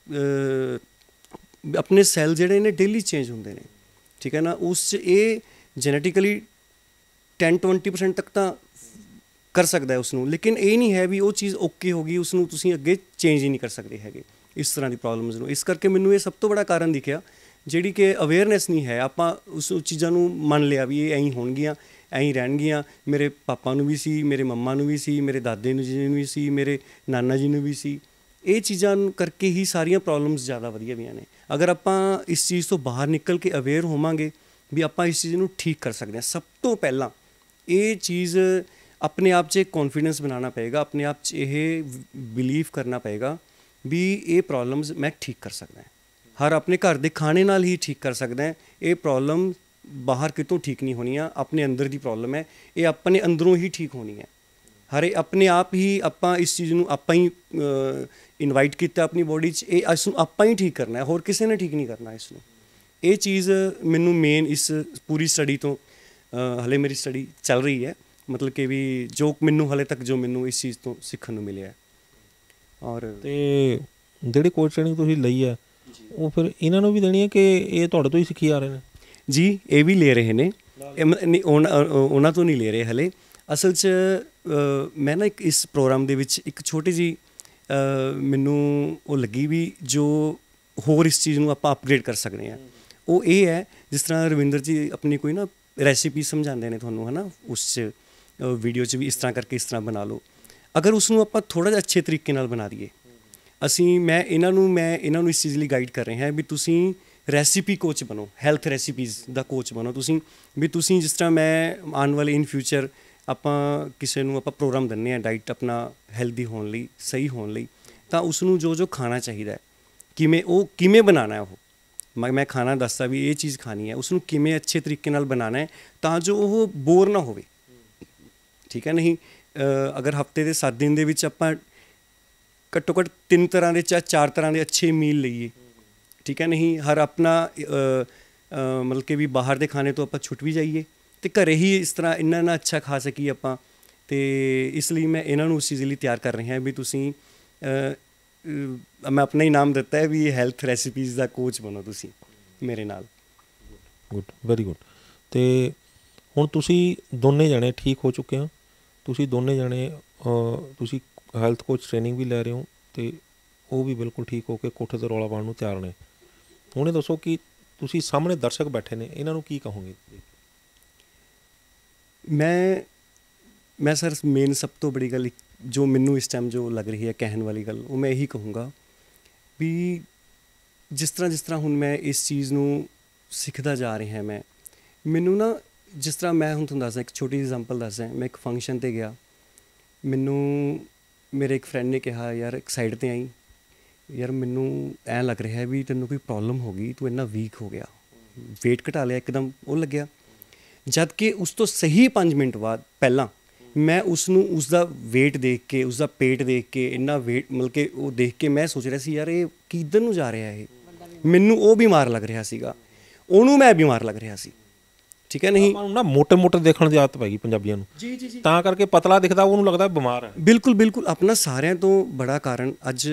B: ਆਪਣੇ ਸੈੱਲ ਜਿਹੜੇ ਨੇ ਡੇਲੀ ਚੇਂਜ ਹੁੰਦੇ ਨੇ, ਠੀਕ ਹੈ ਨਾ, ਉਸ 'ਚ ਇਹ ਜੈਨੇਟਿਕਲੀ ਟੈਨ ਟਵੈਂਟੀ ਪਰਸੈਂਟ ਤੱਕ ਤਾਂ ਕਰ ਸਕਦਾ ਹੈ ਉਸਨੂੰ, ਲੇਕਿਨ ਇਹ ਨਹੀਂ ਹੈ ਵੀ ਉਹ ਚੀਜ਼ ਓਕੇ ਹੋ ਗਈ ਉਸਨੂੰ ਤੁਸੀਂ ਅੱਗੇ ਚੇਂਜ ਹੀ ਨਹੀਂ ਕਰ ਸਕਦੇ ਹੈਗੇ ਇਸ ਤਰ੍ਹਾਂ ਦੀ ਪ੍ਰੋਬਲਮਸ ਨੂੰ। ਇਸ ਕਰਕੇ ਮੈਨੂੰ ਇਹ ਸਭ ਤੋਂ ਬੜਾ ਕਾਰਨ ਦਿਖਿਆ ਜਿਹੜੀ ਕਿ ਅਵੇਅਰਨੈਸ ਨਹੀਂ ਹੈ। ਆਪਾਂ ਉਸ ਚੀਜ਼ਾਂ ਨੂੰ ਮੰਨ ਲਿਆ ਵੀ ਇਹ ਐਂ ਹੀ ਹੋਣਗੀਆਂ, ਐਂ ਹੀ ਰਹਿਣਗੀਆਂ। ਮੇਰੇ ਪਾਪਾ ਨੂੰ ਵੀ ਸੀ, ਮੇਰੇ ਮੰਮਾ ਨੂੰ ਵੀ ਸੀ, ਮੇਰੇ ਦਾਦੇ ਨੂੰ ਜੀ ਨੂੰ ਵੀ ਸੀ, ਮੇਰੇ ਨਾਨਾ ਜੀ ਨੂੰ ਵੀ ਸੀ। ਇਹ ਚੀਜ਼ਾਂ ਕਰਕੇ ਹੀ ਸਾਰੀਆਂ ਪ੍ਰੋਬਲਮਸ ਜ਼ਿਆਦਾ ਵਧੀਆ ਵੀਆਂ ਨੇ। ਅਗਰ ਆਪਾਂ ਇਸ ਚੀਜ਼ ਤੋਂ ਬਾਹਰ ਨਿਕਲ ਕੇ ਅਵੇਅਰ ਹੋਵਾਂਗੇ ਵੀ ਆਪਾਂ ਇਸ ਚੀਜ਼ ਨੂੰ ਠੀਕ ਕਰ ਸਕਦੇ ਹਾਂ। ਸਭ ਤੋਂ ਪਹਿਲਾਂ ਇਹ ਚੀਜ਼ ਆਪਣੇ ਆਪ 'ਚ ਇੱਕ ਕੌਨਫੀਡੈਂਸ ਬਣਾਉਣਾ ਪਏਗਾ, ਆਪਣੇ ਆਪ 'ਚ ਇਹ ਬਿਲੀਵ ਕਰਨਾ ਪਏਗਾ ਵੀ ਇਹ ਪ੍ਰੋਬਲਮਸ ਮੈਂ ਠੀਕ ਕਰ ਸਕਦਾ। ਹਰ ਆਪਣੇ ਘਰ ਦੇ ਖਾਣੇ ਨਾਲ ਹੀ ਠੀਕ ਕਰ ਸਕਦਾ ਹੈ। ਇਹ ਪ੍ਰੋਬਲਮ ਬਾਹਰ ਕਿਤੋਂ ਠੀਕ ਨਹੀਂ ਹੋਣੀਆਂ, ਆਪਣੇ ਅੰਦਰ ਦੀ ਪ੍ਰੋਬਲਮ ਹੈ, ਇਹ ਆਪਣੇ ਅੰਦਰੋਂ ਹੀ ਠੀਕ ਹੋਣੀ ਹੈ। ਹਰੇ ਆਪਣੇ ਆਪ ਹੀ ਆਪਾਂ ਇਸ ਚੀਜ਼ ਨੂੰ ਆਪਾਂ ਹੀ ਇਨਵਾਈਟ ਕੀਤਾ ਆਪਣੀ ਬੋਡੀ 'ਚ, ਇਹ ਇਸ ਨੂੰ ਆਪਾਂ ਹੀ ਠੀਕ ਕਰਨਾ ਹੈ, ਹੋਰ ਕਿਸੇ ਨੇ ਠੀਕ ਨਹੀਂ ਕਰਨਾ ਇਸ ਨੂੰ। ਇਹ ਚੀਜ਼ ਮੈਨੂੰ ਮੇਨ ਇਸ ਪੂਰੀ ਸਟੱਡੀ ਤੋਂ, ਹਲੇ ਮੇਰੀ ਸਟੱਡੀ ਚੱਲ ਰਹੀ ਹੈ, ਮਤਲਬ ਕਿ ਵੀ ਜੋ ਮੈਨੂੰ ਹਲੇ ਤੱਕ ਜੋ ਮੈਨੂੰ ਇਸ ਚੀਜ਼ ਤੋਂ ਸਿੱਖਣ ਨੂੰ ਮਿਲਿਆ। ਔਰ
A: ਤੇ ਜਿਹੜੀ ਕੋਚ ਟ੍ਰੇਨਿੰਗ ਤੁਸੀਂ ਲਈ ਹੈ ਉਹ ਫਿਰ ਇਹਨਾਂ ਨੂੰ ਵੀ ਦੇਣੀ ਹੈ ਕਿ ਇਹ ਤੁਹਾਡੇ ਤੋਂ ਹੀ ਸਿੱਖੀ ਆ ਰਹੇ ਨੇ?
B: ਜੀ ਇਹ ਵੀ ਲੈ ਰਹੇ ਨੇ, ਨਹੀਂ ਉਹਨਾਂ ਤੋਂ ਨਹੀਂ ਲੈ ਰਹੇ ਹਲੇ। ਅਸਲ 'ਚ ਮੈਂ ਨਾ ਇੱਕ ਇਸ ਪ੍ਰੋਗਰਾਮ ਦੇ ਵਿੱਚ ਇੱਕ ਛੋਟੀ ਜਿਹੀ ਮੈਨੂੰ ਉਹ ਲੱਗੀ ਵੀ ਜੋ ਹੋਰ ਇਸ ਚੀਜ਼ ਨੂੰ ਆਪਾਂ ਅਪਗ੍ਰੇਡ ਕਰ ਸਕਦੇ ਹਾਂ। ਉਹ ਇਹ ਹੈ, ਜਿਸ ਤਰ੍ਹਾਂ ਰਵਿੰਦਰ ਜੀ ਆਪਣੀ ਕੋਈ ਨਾ ਰੈਸਿਪੀ ਸਮਝਾਉਂਦੇ ਨੇ ਤੁਹਾਨੂੰ, ਹੈ ਨਾ, ਉਸ 'ਚ ਵੀਡੀਓ 'ਚ ਵੀ ਇਸ ਤਰ੍ਹਾਂ ਕਰਕੇ ਇਸ ਤਰ੍ਹਾਂ ਬਣਾ ਲਓ। ਅਗਰ ਉਸਨੂੰ ਆਪਾਂ ਥੋੜ੍ਹਾ ਜਿਹਾ ਅੱਛੇ ਤਰੀਕੇ ਨਾਲ ਬਣਾ ਦਈਏ, ਅਸੀਂ ਮੈਂ ਇਹਨਾਂ ਨੂੰ ਮੈਂ ਇਹਨਾਂ ਨੂੰ ਇਸ ਚੀਜ਼ ਲਈ ਗਾਈਡ ਕਰ ਰਿਹਾ ਵੀ ਤੁਸੀਂ ਰੈਸਿਪੀ ਕੋਚ ਬਣੋ, ਹੈਲਥ ਰੈਸਿਪੀਜ਼ ਦਾ ਕੋਚ ਬਣੋ ਤੁਸੀਂ। ਵੀ ਤੁਸੀਂ ਜਿਸ ਤਰ੍ਹਾਂ ਮੈਂ ਆਉਣ ਵਾਲੇ ਇਨ ਫਿਊਚਰ ਆਪਾਂ ਕਿਸੇ ਨੂੰ ਆਪਾਂ ਪ੍ਰੋਗਰਾਮ ਦਿੰਦੇ ਹਾਂ ਡਾਈਟ ਆਪਣਾ ਹੈਲਦੀ ਹੋਣ ਲਈ, ਸਹੀ ਹੋਣ ਲਈ, ਤਾਂ ਉਸਨੂੰ ਜੋ ਜੋ ਖਾਣਾ ਚਾਹੀਦਾ ਹੈ, ਕਿਵੇਂ ਉਹ ਕਿਵੇਂ ਬਣਾਉਣਾ, ਉਹ ਮੈਂ ਮੈਂ ਖਾਣਾ ਦੱਸਦਾ ਵੀ ਇਹ ਚੀਜ਼ ਖਾਣੀ ਹੈ, ਉਸਨੂੰ ਕਿਵੇਂ ਅੱਛੇ ਤਰੀਕੇ ਨਾਲ ਬਣਾਉਣਾ ਹੈ ਤਾਂ ਜੋ ਉਹ ਬੋਰ ਨਾ ਹੋਵੇ। ਠੀਕ ਹੈ, ਨਹੀਂ ਅਗਰ ਹਫਤੇ ਦੇ ਸੱਤ ਦਿਨ ਦੇ ਵਿੱਚ ਆਪਾਂ ਘੱਟੋ ਘੱਟ ਤਿੰਨ ਤਰ੍ਹਾਂ ਦੇ ਜਾਂ ਚਾਰ ਤਰ੍ਹਾਂ ਦੇ ਅੱਛੇ ਮੀਲ ਲਈਏ, ਠੀਕ ਹੈ, ਨਹੀਂ ਹਰ ਆਪਣਾ ਮਤਲਬ ਕਿ ਵੀ ਬਾਹਰ ਦੇ ਖਾਣੇ ਤੋਂ ਆਪਾਂ ਛੁੱਟ ਵੀ ਜਾਈਏ ਅਤੇ ਘਰ ਹੀ ਇਸ ਤਰ੍ਹਾਂ ਇੰਨਾ ਇੰਨਾ ਅੱਛਾ ਖਾ ਸਕੀਏ ਆਪਾਂ। ਅਤੇ ਇਸ ਲਈ ਮੈਂ ਇਹਨਾਂ ਨੂੰ ਉਸ ਚੀਜ਼ ਲਈ ਤਿਆਰ ਕਰ ਰਿਹਾ ਵੀ ਤੁਸੀਂ, ਮੈਂ ਆਪਣਾ ਹੀ ਨਾਮ ਦਿੱਤਾ ਹੈ ਵੀ ਹੈਲਥ ਰੈਸਿਪੀਜ਼ ਦਾ ਕੋਚ ਬਣੋ ਤੁਸੀਂ ਮੇਰੇ ਨਾਲ।
A: Good, very good. ਅਤੇ ਹੁਣ ਤੁਸੀਂ ਦੋਨੇ ਜਣੇ ਠੀਕ ਹੋ ਚੁੱਕੇ ਹੋ, ਤੁਸੀਂ ਦੋਨੇ ਜਣੇ ਤੁਸੀਂ ਹੈਲਥ ਕੋਚ ਟ੍ਰੇਨਿੰਗ ਵੀ ਲੈ ਰਹੇ ਹੋ ਅਤੇ ਉਹ ਵੀ ਬਿਲਕੁਲ ਠੀਕ ਹੋ ਕੇ ਕੋਠੇ 'ਤੇ ਰੌਲਾ ਪਾਉਣ ਨੂੰ ਤਿਆਰ ਨੇ। ਹੁਣ ਇਹ ਦੱਸੋ ਕਿ ਤੁਸੀਂ ਸਾਹਮਣੇ ਦਰਸ਼ਕ ਬੈਠੇ ਨੇ, ਇਹਨਾਂ ਨੂੰ ਕੀ ਕਹੋਗੇ?
B: ਮੈਂ ਮੈਂ ਸਰ ਮੇਨ ਸਭ ਤੋਂ ਬੜੀ ਗੱਲ ਜੋ ਮੈਨੂੰ ਇਸ ਟਾਈਮ ਜੋ ਲੱਗ ਰਹੀ ਹੈ ਕਹਿਣ ਵਾਲੀ ਗੱਲ, ਉਹ ਮੈਂ ਇਹੀ ਕਹੂੰਗਾ ਵੀ ਜਿਸ ਤਰ੍ਹਾਂ ਜਿਸ ਤਰ੍ਹਾਂ ਹੁਣ ਮੈਂ ਇਸ ਚੀਜ਼ ਨੂੰ ਸਿੱਖਦਾ ਜਾ ਰਿਹਾ, ਮੈਂ ਮੈਨੂੰ ਨਾ ਜਿਸ ਤਰ੍ਹਾਂ ਮੈਂ ਹੁਣ ਤੁਹਾਨੂੰ ਦੱਸਦਾ, ਇੱਕ ਛੋਟੀ ਜਿਹੀ ਐਗਜ਼ਾਮਪਲ ਦੱਸਦਾ। ਮੈਂ ਇੱਕ ਫੰਕਸ਼ਨ 'ਤੇ ਗਿਆ, ਮੈਨੂੰ ਮੇਰੇ ਇੱਕ ਫਰੈਂਡ ਨੇ ਕਿਹਾ ਯਾਰ ਇੱਕ ਸਾਈਡ 'ਤੇ ਆਈ, ਯਾਰ ਮੈਨੂੰ ਐਂ ਲੱਗ ਰਿਹਾ ਵੀ ਤੈਨੂੰ ਕੋਈ ਪ੍ਰੋਬਲਮ ਹੋ ਗਈ, ਤੂੰ ਇੰਨਾ ਵੀਕ ਹੋ ਗਿਆ, ਵੇਟ ਘਟਾ ਲਿਆ ਇੱਕਦਮ। ਉਹ ਲੱਗਿਆ ਜਦ ਕਿ ਉਸ ਤੋਂ ਸਹੀ ਪੰਜ ਮਿੰਟ ਬਾਅਦ ਪਹਿਲਾਂ ਮੈਂ ਉਸ ਨੂੰ ਉਸਦਾ ਵੇਟ ਦੇਖ ਕੇ, ਉਸਦਾ ਪੇਟ ਦੇਖ ਕੇ, ਇੰਨਾ ਵੇਟ ਮਤਲਬ ਕਿ ਉਹ ਦੇਖ ਕੇ ਮੈਂ ਸੋਚ ਰਿਹਾ ਸੀ ਯਾਰ ਇਹ ਕਿੱਧਰ ਨੂੰ ਜਾ ਰਿਹਾ, ਇਹ ਮੈਨੂੰ ਉਹ ਬਿਮਾਰ ਲੱਗ ਰਿਹਾ ਸੀਗਾ, ਉਹਨੂੰ ਮੈਂ ਬਿਮਾਰ ਲੱਗ ਰਿਹਾ ਸੀ। ਠੀਕ ਹੈ, ਨਹੀਂ
A: ਨਾ ਮੋਟੇ ਮੋਟੇ ਦੇਖਣ ਦੀ ਆਦਤ ਪੈ ਗਈ ਪੰਜਾਬੀਆਂ ਨੂੰ,
B: ਜੀ ਜੀ ਜੀ,
A: ਤਾਂ ਕਰਕੇ ਪਤਲਾ ਦਿਖਦਾ ਉਹਨੂੰ ਲੱਗਦਾ ਬਿਮਾਰ ਹੈ।
B: ਬਿਲਕੁਲ ਬਿਲਕੁਲ, ਆਪਣਾ ਸਾਰਿਆਂ ਤੋਂ ਬੜਾ ਕਾਰਨ ਅੱਜ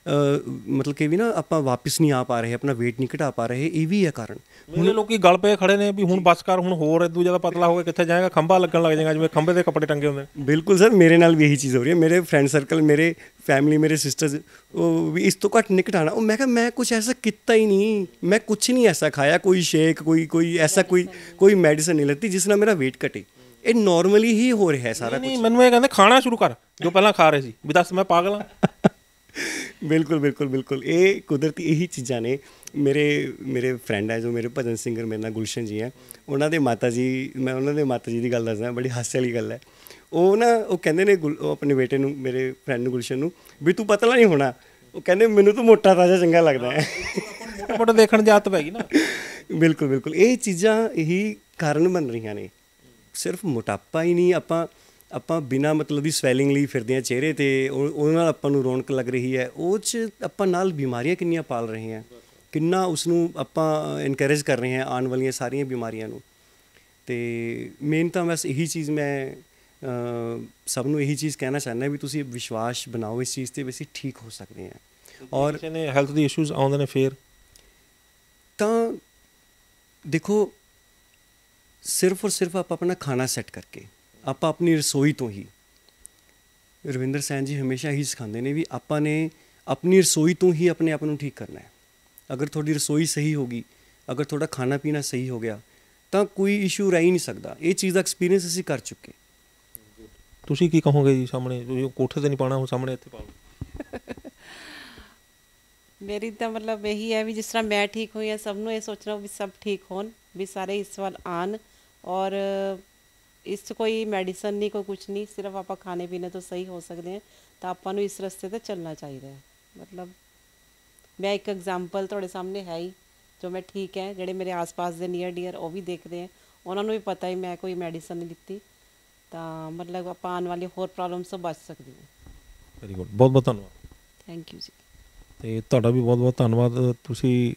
B: ਮਤਲਬ ਕਿ ਵੀ ਨਾ ਆਪਾਂ ਵਾਪਿਸ ਨਹੀਂ ਆ ਪਾ ਰਹੇ, ਆਪਣਾ ਵੇਟ ਨਹੀਂ ਘਟਾ ਪਾ ਰਹੇ, ਇਹ ਵੀ ਹੈ ਕਾਰਨ।
A: ਹੁਣ ਲੋਕੀ ਗਲ ਪਏ ਖੜੇ ਨੇ ਵੀ ਹੁਣ ਬਸ ਕਰ, ਹੁਣ ਹੋਰ ਇਦੋਂ ਜ਼ਿਆਦਾ ਪਤਲਾ ਹੋ ਕੇ ਕਿੱਥੇ ਜਾਏਗਾ, ਖੰਭਾ ਲੱਗਣ ਲੱਗ ਜਾਏਗਾ ਜਿਵੇਂ ਖੰਭੇ ਦੇ ਕੱਪੜੇ ਟੰਗੇ ਹੁੰਦੇ।
B: ਬਿਲਕੁਲ ਸਰ, ਮੇਰੇ ਨਾਲ ਵੀ ਇਹੀ ਚੀਜ਼ ਹੋ ਰਹੀ ਹੈ। ਮੇਰੇ ਫਰੈਂਡ ਸਰਕਲ, ਮੇਰੇ ਫੈਮਿਲੀ, ਮੇਰੇ ਸਿਸਟਰਸ, ਉਹ ਵੀ ਇਸ ਤੋਂ ਘੱਟ ਨਹੀਂ ਘਟਾਉਣਾ। ਉਹ ਮੈਂ ਕਿਹਾ ਮੈਂ ਕੁਛ ਐਸਾ ਕੀਤਾ ਹੀ ਨਹੀਂ, ਮੈਂ ਕੁਛ ਨਹੀਂ ਐਸਾ ਖਾਇਆ, ਕੋਈ ਸ਼ੇਕ, ਕੋਈ ਕੋਈ ਐਸਾ ਕੋਈ ਕੋਈ ਮੈਡੀਸਨ ਨਹੀਂ ਲੱਤੀ ਜਿਸ ਨਾਲ ਮੇਰਾ ਵੇਟ ਘਟੇ। ਇਹ ਨੋਰਮਲੀ ਹੀ ਹੋ ਰਿਹਾ ਹੈ ਸਾਰਾ ਕੁਝ।
A: ਮੈਨੂੰ ਇਹ ਕਹਿੰਦੇ ਖਾਣਾ ਸ਼ੁਰੂ ਕਰ ਜੋ ਪਹਿਲਾਂ ਖਾ ਰਹੇ ਸੀ, ਵੀ ਦੱਸ ਮੈਂ ਪਾਗਲ ਹਾਂ?
B: ਬਿਲਕੁਲ ਬਿਲਕੁਲ ਬਿਲਕੁਲ, ਇਹ ਕੁਦਰਤੀ ਇਹੀ ਚੀਜ਼ਾਂ ਨੇ। ਮੇਰੇ ਮੇਰੇ ਫਰੈਂਡ ਹੈ ਜੋ ਮੇਰੇ ਭਜਨ ਸਿੰਗਰ ਮੇਰੇ ਨਾਲ ਗੁਲਸ਼ਨ ਜੀ ਹੈ, ਉਹਨਾਂ ਦੇ ਮਾਤਾ ਜੀ, ਮੈਂ ਉਹਨਾਂ ਦੇ ਮਾਤਾ ਜੀ ਦੀ ਗੱਲ ਦੱਸਦਾ, ਬੜੀ ਹਾਸੇ ਵਾਲੀ ਗੱਲ ਹੈ। ਉਹ ਨਾ ਉਹ ਕਹਿੰਦੇ ਨੇ ਗੁਲ ਉਹ ਆਪਣੇ ਬੇਟੇ ਨੂੰ, ਮੇਰੇ ਫਰੈਂਡ ਨੂੰ, ਗੁਲਸ਼ਨ ਨੂੰ, ਵੀ ਤੂੰ ਪਤਲਾ ਨਹੀਂ ਹੋਣਾ। ਉਹ ਕਹਿੰਦੇ ਮੈਨੂੰ ਤਾਂ ਮੋਟਾ ਤਾਜ਼ਾ ਚੰਗਾ ਲੱਗਦਾ ਹੈ।
A: ਮੋਟਾ ਦੇਖਣ ਦੀ ਆਦਤ ਪੈ ਗਈ ਨਾ। ਬਿਲਕੁਲ
B: ਬਿਲਕੁਲ, ਇਹ ਚੀਜ਼ਾਂ ਇਹੀ ਕਾਰਨ ਬਣ ਰਹੀਆਂ ਨੇ। ਸਿਰਫ ਮੋਟਾਪਾ ਹੀ ਨਹੀਂ, ਆਪਾਂ ਆਪਾਂ ਬਿਨਾਂ ਮਤਲਬ ਦੀ ਸਵੈਲਿੰਗ ਲਈ ਫਿਰਦੇ ਹਾਂ ਚਿਹਰੇ 'ਤੇ, ਉਹਦੇ ਨਾਲ ਆਪਾਂ ਨੂੰ ਰੌਣਕ ਲੱਗ ਰਹੀ ਹੈ, ਉਹ 'ਚ ਆਪਾਂ ਨਾਲ ਬਿਮਾਰੀਆਂ ਕਿੰਨੀਆਂ ਪਾਲ ਰਹੇ ਹਾਂ, ਕਿੰਨਾ ਉਸਨੂੰ ਆਪਾਂ ਇਨਕਰੇਜ ਕਰ ਰਹੇ ਹਾਂ ਆਉਣ ਵਾਲੀਆਂ ਸਾਰੀਆਂ ਬਿਮਾਰੀਆਂ ਨੂੰ। ਅਤੇ ਮੇਨ ਤਾਂ ਬਸ ਇਹੀ ਚੀਜ਼ ਮੈਂ ਸਭ ਨੂੰ ਇਹੀ ਚੀਜ਼ ਕਹਿਣਾ ਚਾਹੁੰਦਾ ਵੀ ਤੁਸੀਂ ਵਿਸ਼ਵਾਸ ਬਣਾਓ ਇਸ ਚੀਜ਼ 'ਤੇ ਵੀ ਅਸੀਂ ਠੀਕ ਹੋ ਸਕਦੇ ਹਾਂ। ਔਰ
A: ਕਿਸੇ ਨੇ ਹੈਲਥ ਦੇ ਇਸ਼ੂਜ਼ ਆਉਂਦੇ ਨੇ ਫਿਰ
B: ਤਾਂ ਦੇਖੋ, ਸਿਰਫ ਔਰ ਸਿਰਫ ਆਪਾਂ ਆਪਣਾ ਖਾਣਾ ਸੈੱਟ ਕਰਕੇ, ਆਪਾਂ ਆਪਣੀ ਰਸੋਈ ਤੋਂ ਹੀ ਰਵਿੰਦਰ ਸੈਨ ਜੀ ਹਮੇਸ਼ਾ ਇਹੀ ਸਿਖਾਉਂਦੇ ਨੇ ਵੀ ਆਪਾਂ ਨੇ ਆਪਣੀ ਰਸੋਈ ਤੋਂ ਹੀ ਆਪਣੇ ਆਪ ਨੂੰ ਠੀਕ ਕਰਨਾ ਹੈ। ਅਗਰ ਤੁਹਾਡੀ ਰਸੋਈ ਸਹੀ ਹੋਗੀ, ਅਗਰ ਤੁਹਾਡਾ ਖਾਣਾ ਪੀਣਾ ਸਹੀ ਹੋ ਗਿਆ ਤਾਂ ਕੋਈ ਇਸ਼ੂ ਰਹਿ ਹੀ ਨਹੀਂ ਸਕਦਾ। ਇਹ ਚੀਜ਼ ਦਾ ਐਕਸਪੀਰੀਅੰਸ ਅਸੀਂ ਕਰ ਚੁੱਕੇ।
A: ਤੁਸੀਂ ਕੀ ਕਹੋਗੇ ਜੀ? ਸਾਹਮਣੇ ਤੁਸੀਂ ਕੋਠੇ ਤੇ ਨਹੀਂ ਪਾਉਣਾ, ਉਹ ਸਾਹਮਣੇ ਇੱਥੇ ਪਾ ਲਓ।
C: ਮੇਰੀ ਤਾਂ ਮਤਲਬ ਇਹੀ ਹੈ ਵੀ ਜਿਸ ਤਰ੍ਹਾਂ ਮੈਂ ਠੀਕ ਹੋਈ ਹਾਂ, ਸਭ ਨੂੰ ਇਹ ਸੋਚਣਾ ਵੀ ਸਭ ਠੀਕ ਹੋਣ, ਵੀ ਸਾਰੇ ਇਸ ਵੱਲ ਆਉਣ। ਔਰ ਇਸ 'ਚ ਕੋਈ ਮੈਡੀਸਨ ਨਹੀਂ, ਕੋਈ ਕੁਛ ਨਹੀਂ, ਸਿਰਫ ਆਪਾਂ ਖਾਣੇ ਪੀਣੇ ਤੋਂ ਸਹੀ ਹੋ ਸਕਦੇ ਹਾਂ ਤਾਂ ਆਪਾਂ ਨੂੰ ਇਸ ਰਸਤੇ 'ਤੇ ਚੱਲਣਾ ਚਾਹੀਦਾ ਹੈ। ਮਤਲਬ ਮੈਂ ਇੱਕ ਐਗਜ਼ਾਮਪਲ ਤੁਹਾਡੇ ਸਾਹਮਣੇ ਹੈ ਹੀ, ਜੋ ਮੈਂ ਠੀਕ ਹੈ, ਜਿਹੜੇ ਮੇਰੇ ਆਸ-ਪਾਸ ਦੇ ਨੀਅਰ ਡੀਅਰ ਉਹ ਵੀ ਦੇਖਦੇ ਹੈ, ਉਹਨਾਂ ਨੂੰ ਵੀ ਪਤਾ ਹੀ ਮੈਂ ਕੋਈ ਮੈਡੀਸਨ ਨਹੀਂ ਲਿੱਤੀ, ਤਾਂ ਮਤਲਬ ਆਪਾਂ ਆਉਣ ਵਾਲੀ ਹੋਰ ਪ੍ਰੋਬਲਮਸ ਤੋਂ ਬਚ ਸਕਦੇ ਹਾਂ।
A: ਵੈਰੀ ਗੁੱਡ, ਬਹੁਤ ਬਹੁਤ ਧੰਨਵਾਦ।
C: ਥੈਂਕ ਯੂ ਜੀ।
A: ਅਤੇ ਤੁਹਾਡਾ ਵੀ ਬਹੁਤ ਬਹੁਤ ਧੰਨਵਾਦ। ਤੁਸੀਂ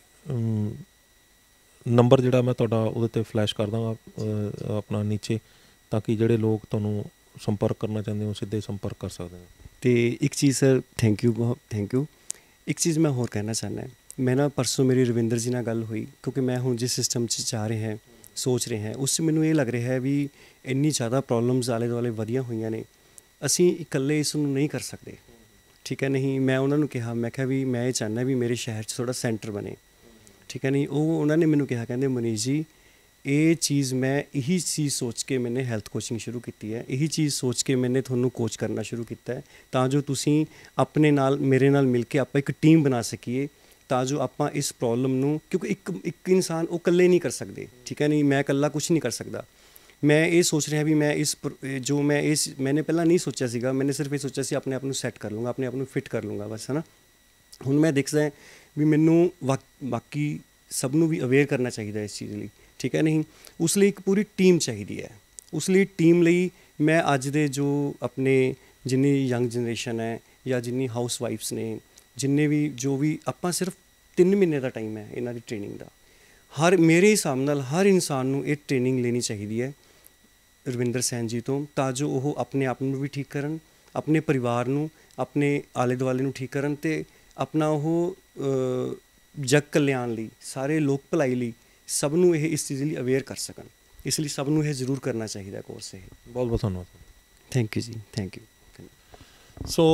A: ਨੰਬਰ ਜਿਹੜਾ ਮੈਂ ਤੁਹਾਡਾ ਉਹਦੇ 'ਤੇ ਫਲੈਸ਼ ਕਰ ਦਾਂਗਾ ਆਪਣਾ ਨੀਚੇ, ਤਾਂ ਕਿ ਜਿਹੜੇ ਲੋਕ ਤੁਹਾਨੂੰ ਸੰਪਰਕ ਕਰਨਾ ਚਾਹੁੰਦੇ ਹੋ ਸਿੱਧੇ ਸੰਪਰਕ ਕਰ ਸਕਦੇ ਹੋ।
B: ਅਤੇ ਇੱਕ ਚੀਜ਼ ਸਰ, ਥੈਂਕ ਯੂ, ਬਹੁਤ ਥੈਂਕ ਯੂ। ਇੱਕ ਚੀਜ਼ ਮੈਂ ਹੋਰ ਕਹਿਣਾ ਚਾਹੁੰਦਾ, ਮੈਂ ਨਾ ਪਰਸੋਂ ਮੇਰੀ ਰਵਿੰਦਰ ਜੀ ਨਾਲ ਗੱਲ ਹੋਈ, ਕਿਉਂਕਿ ਮੈਂ ਹੁਣ ਜਿਸ ਸਿਸਟਮ 'ਚ ਜਾ ਰਹੇ ਹਾਂ, ਸੋਚ ਰਹੇ ਹਾਂ, ਉਸ 'ਚ ਮੈਨੂੰ ਇਹ ਲੱਗ ਰਿਹਾ ਹੈ ਵੀ ਇੰਨੀ ਜ਼ਿਆਦਾ ਪ੍ਰੋਬਲਮਸ ਆਲੇ ਦੁਆਲੇ ਵਧੀਆਂ ਹੋਈਆਂ ਨੇ, ਅਸੀਂ ਇਕੱਲੇ ਇਸ ਨੂੰ ਨਹੀਂ ਕਰ ਸਕਦੇ। ਠੀਕ ਹੈ ਨਹੀਂ, ਮੈਂ ਉਹਨਾਂ ਨੂੰ ਕਿਹਾ, ਮੈਂ ਕਿਹਾ ਵੀ ਮੈਂ ਇਹ ਚਾਹੁੰਦਾ ਵੀ ਮੇਰੇ ਸ਼ਹਿਰ 'ਚ ਥੋੜ੍ਹਾ ਸੈਂਟਰ ਬਣੇ। ਠੀਕ ਹੈ ਨਹੀਂ, ਉਹ ਉਹਨਾਂ ਨੇ ਮੈਨੂੰ ਕਿਹਾ, ਕਹਿੰਦੇ ਮਨੀਸ਼ ਜੀ ਇਹ ਚੀਜ਼ ਮੈਂ ਇਹੀ ਚੀਜ਼ ਸੋਚ ਕੇ ਮੈਨੇ ਹੈਲਥ ਕੋਚਿੰਗ ਸ਼ੁਰੂ ਕੀਤੀ ਹੈ, ਇਹੀ ਚੀਜ਼ ਸੋਚ ਕੇ ਮੈਨੇ ਤੁਹਾਨੂੰ ਕੋਚ ਕਰਨਾ ਸ਼ੁਰੂ ਕੀਤਾ ਹੈ, ਤਾਂ ਜੋ ਤੁਸੀਂ ਆਪਣੇ ਨਾਲ ਮੇਰੇ ਨਾਲ ਮਿਲ ਕੇ ਆਪਾਂ ਇੱਕ ਟੀਮ ਬਣਾ ਸਕੀਏ, ਤਾਂ ਜੋ ਆਪਾਂ ਇਸ ਪ੍ਰੋਬਲਮ ਨੂੰ, ਕਿਉਂਕਿ ਇੱਕ ਇੱਕ ਇਨਸਾਨ ਉਹ ਇਕੱਲੇ ਨਹੀਂ ਕਰ ਸਕਦੇ। ਠੀਕ ਹੈ ਨਹੀਂ, ਮੈਂ ਇਕੱਲਾ ਕੁਛ ਨਹੀਂ ਕਰ ਸਕਦਾ। ਮੈਂ ਇਹ ਸੋਚ ਰਿਹਾ ਵੀ ਮੈਂ ਇਸ ਜੋ ਮੈਂ ਇਸ ਮੈਨੇ ਪਹਿਲਾਂ ਨਹੀਂ ਸੋਚਿਆ ਸੀਗਾ, ਮੈਨੇ ਸਿਰਫ ਇਹ ਸੋਚਿਆ ਸੀ ਆਪਣੇ ਆਪ ਨੂੰ ਸੈੱਟ ਕਰ ਲੂੰਗਾ, ਆਪਣੇ ਆਪ ਨੂੰ ਫਿੱਟ ਕਰ ਲੂੰਗਾ ਬਸ, ਹੈ ਨਾ। ਹੁਣ ਮੈਂ ਦੇਖਦਾ ਵੀ ਮੈਨੂੰ ਵਾ ਬਾਕੀ ਸਭ ਨੂੰ ਵੀ ਅਵੇਅਰ ਕਰਨਾ ਚਾਹੀਦਾ ਇਸ ਚੀਜ਼ ਲਈ। ਠੀਕ ਹੈ ਨਹੀਂ, ਉਸ ਲਈ ਇੱਕ ਪੂਰੀ ਟੀਮ ਚਾਹੀਦੀ ਹੈ। ਉਸ ਲਈ ਟੀਮ ਲਈ ਮੈਂ ਅੱਜ ਦੇ ਜੋ ਆਪਣੇ ਜਿੰਨੀ ਯੰਗ ਜਨਰੇਸ਼ਨ ਹੈ ਜਾਂ ਜਿੰਨੀ ਹਾਊਸ ਵਾਈਫਸ ਨੇ, ਜਿੰਨੇ ਵੀ ਜੋ ਵੀ, ਆਪਾਂ ਸਿਰਫ ਤਿੰਨ ਮਹੀਨੇ ਦਾ ਟਾਈਮ ਹੈ ਇਹਨਾਂ ਦੀ ਟ੍ਰੇਨਿੰਗ ਦਾ। ਹਰ ਮੇਰੇ ਹਿਸਾਬ ਨਾਲ ਹਰ ਇਨਸਾਨ ਨੂੰ ਇਹ ਟ੍ਰੇਨਿੰਗ ਲੈਣੀ ਚਾਹੀਦੀ ਹੈ ਰਵਿੰਦਰ ਸੈਨ ਜੀ ਤੋਂ, ਤਾਂ ਜੋ ਉਹ ਆਪਣੇ ਆਪ ਨੂੰ ਵੀ ਠੀਕ ਕਰਨ, ਆਪਣੇ ਪਰਿਵਾਰ ਨੂੰ, ਆਪਣੇ ਆਲੇ ਦੁਆਲੇ ਨੂੰ ਠੀਕ ਕਰਨ, ਅਤੇ ਆਪਣਾ ਉਹ ਜਗ ਕਲਿਆਣ ਲਈ, ਸਾਰੇ ਲੋਕ ਭਲਾਈ ਲਈ ਸਭ ਨੂੰ ਇਹ ਇਸ ਚੀਜ਼ ਲਈ ਅਵੇਅਰ ਕਰ ਸਕਣ। ਇਸ ਲਈ ਸਭ ਨੂੰ ਇਹ ਜ਼ਰੂਰ ਕਰਨਾ ਚਾਹੀਦਾ ਕੋਰਸ। ਇਹ
A: ਬਹੁਤ ਬਹੁਤ ਧੰਨਵਾਦ।
B: ਥੈਂਕ ਯੂ ਜੀ, ਥੈਂਕ ਯੂ।
A: ਸੋ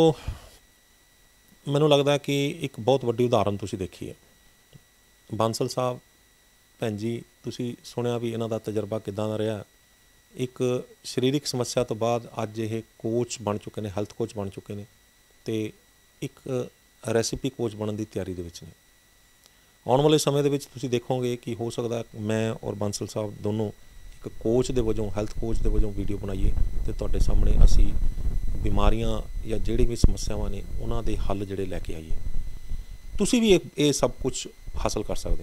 A: ਮੈਨੂੰ ਲੱਗਦਾ ਕਿ ਇੱਕ ਬਹੁਤ ਵੱਡੀ ਉਦਾਹਰਨ ਤੁਸੀਂ ਦੇਖੀ ਹੈ। ਬਾਂਸਲ ਸਾਹਿਬ ਭੈਣ ਜੀ, ਤੁਸੀਂ ਸੁਣਿਆ ਵੀ ਇਹਨਾਂ ਦਾ ਤਜਰਬਾ ਕਿੱਦਾਂ ਦਾ ਰਿਹਾ। ਇੱਕ ਸਰੀਰਕ ਸਮੱਸਿਆ ਤੋਂ ਬਾਅਦ ਅੱਜ ਇਹ ਕੋਚ ਬਣ ਚੁੱਕੇ ਨੇ, ਹੈਲਥ ਕੋਚ ਬਣ ਚੁੱਕੇ ਨੇ, ਅਤੇ ਇੱਕ ਰੈਸਿਪੀ ਕੋਚ ਬਣਨ ਦੀ ਤਿਆਰੀ ਦੇ ਵਿੱਚ ਨੇ। ਆਉਣ ਵਾਲੇ ਸਮੇਂ ਦੇ ਵਿੱਚ ਤੁਸੀਂ ਦੇਖੋਗੇ ਕਿ ਹੋ ਸਕਦਾ ਮੈਂ ਔਰ ਬਾਂਸਲ ਸਾਹਿਬ ਦੋਨੋਂ ਇੱਕ ਕੋਚ ਦੇ ਵਜੋਂ, ਹੈਲਥ ਕੋਚ ਦੇ ਵਜੋਂ ਵੀਡੀਓ ਬਣਾਈਏ ਅਤੇ ਤੁਹਾਡੇ ਸਾਹਮਣੇ ਅਸੀਂ ਬਿਮਾਰੀਆਂ ਜਾਂ ਜਿਹੜੀ ਵੀ ਸਮੱਸਿਆਵਾਂ ਨੇ ਉਹਨਾਂ ਦੇ ਹੱਲ ਜਿਹੜੇ ਲੈ ਕੇ ਆਈਏ। ਤੁਸੀਂ ਵੀ ਇਹ ਇਹ ਸਭ ਕੁਛ ਹਾਸਲ ਕਰ ਸਕਦੇ ਹੋ।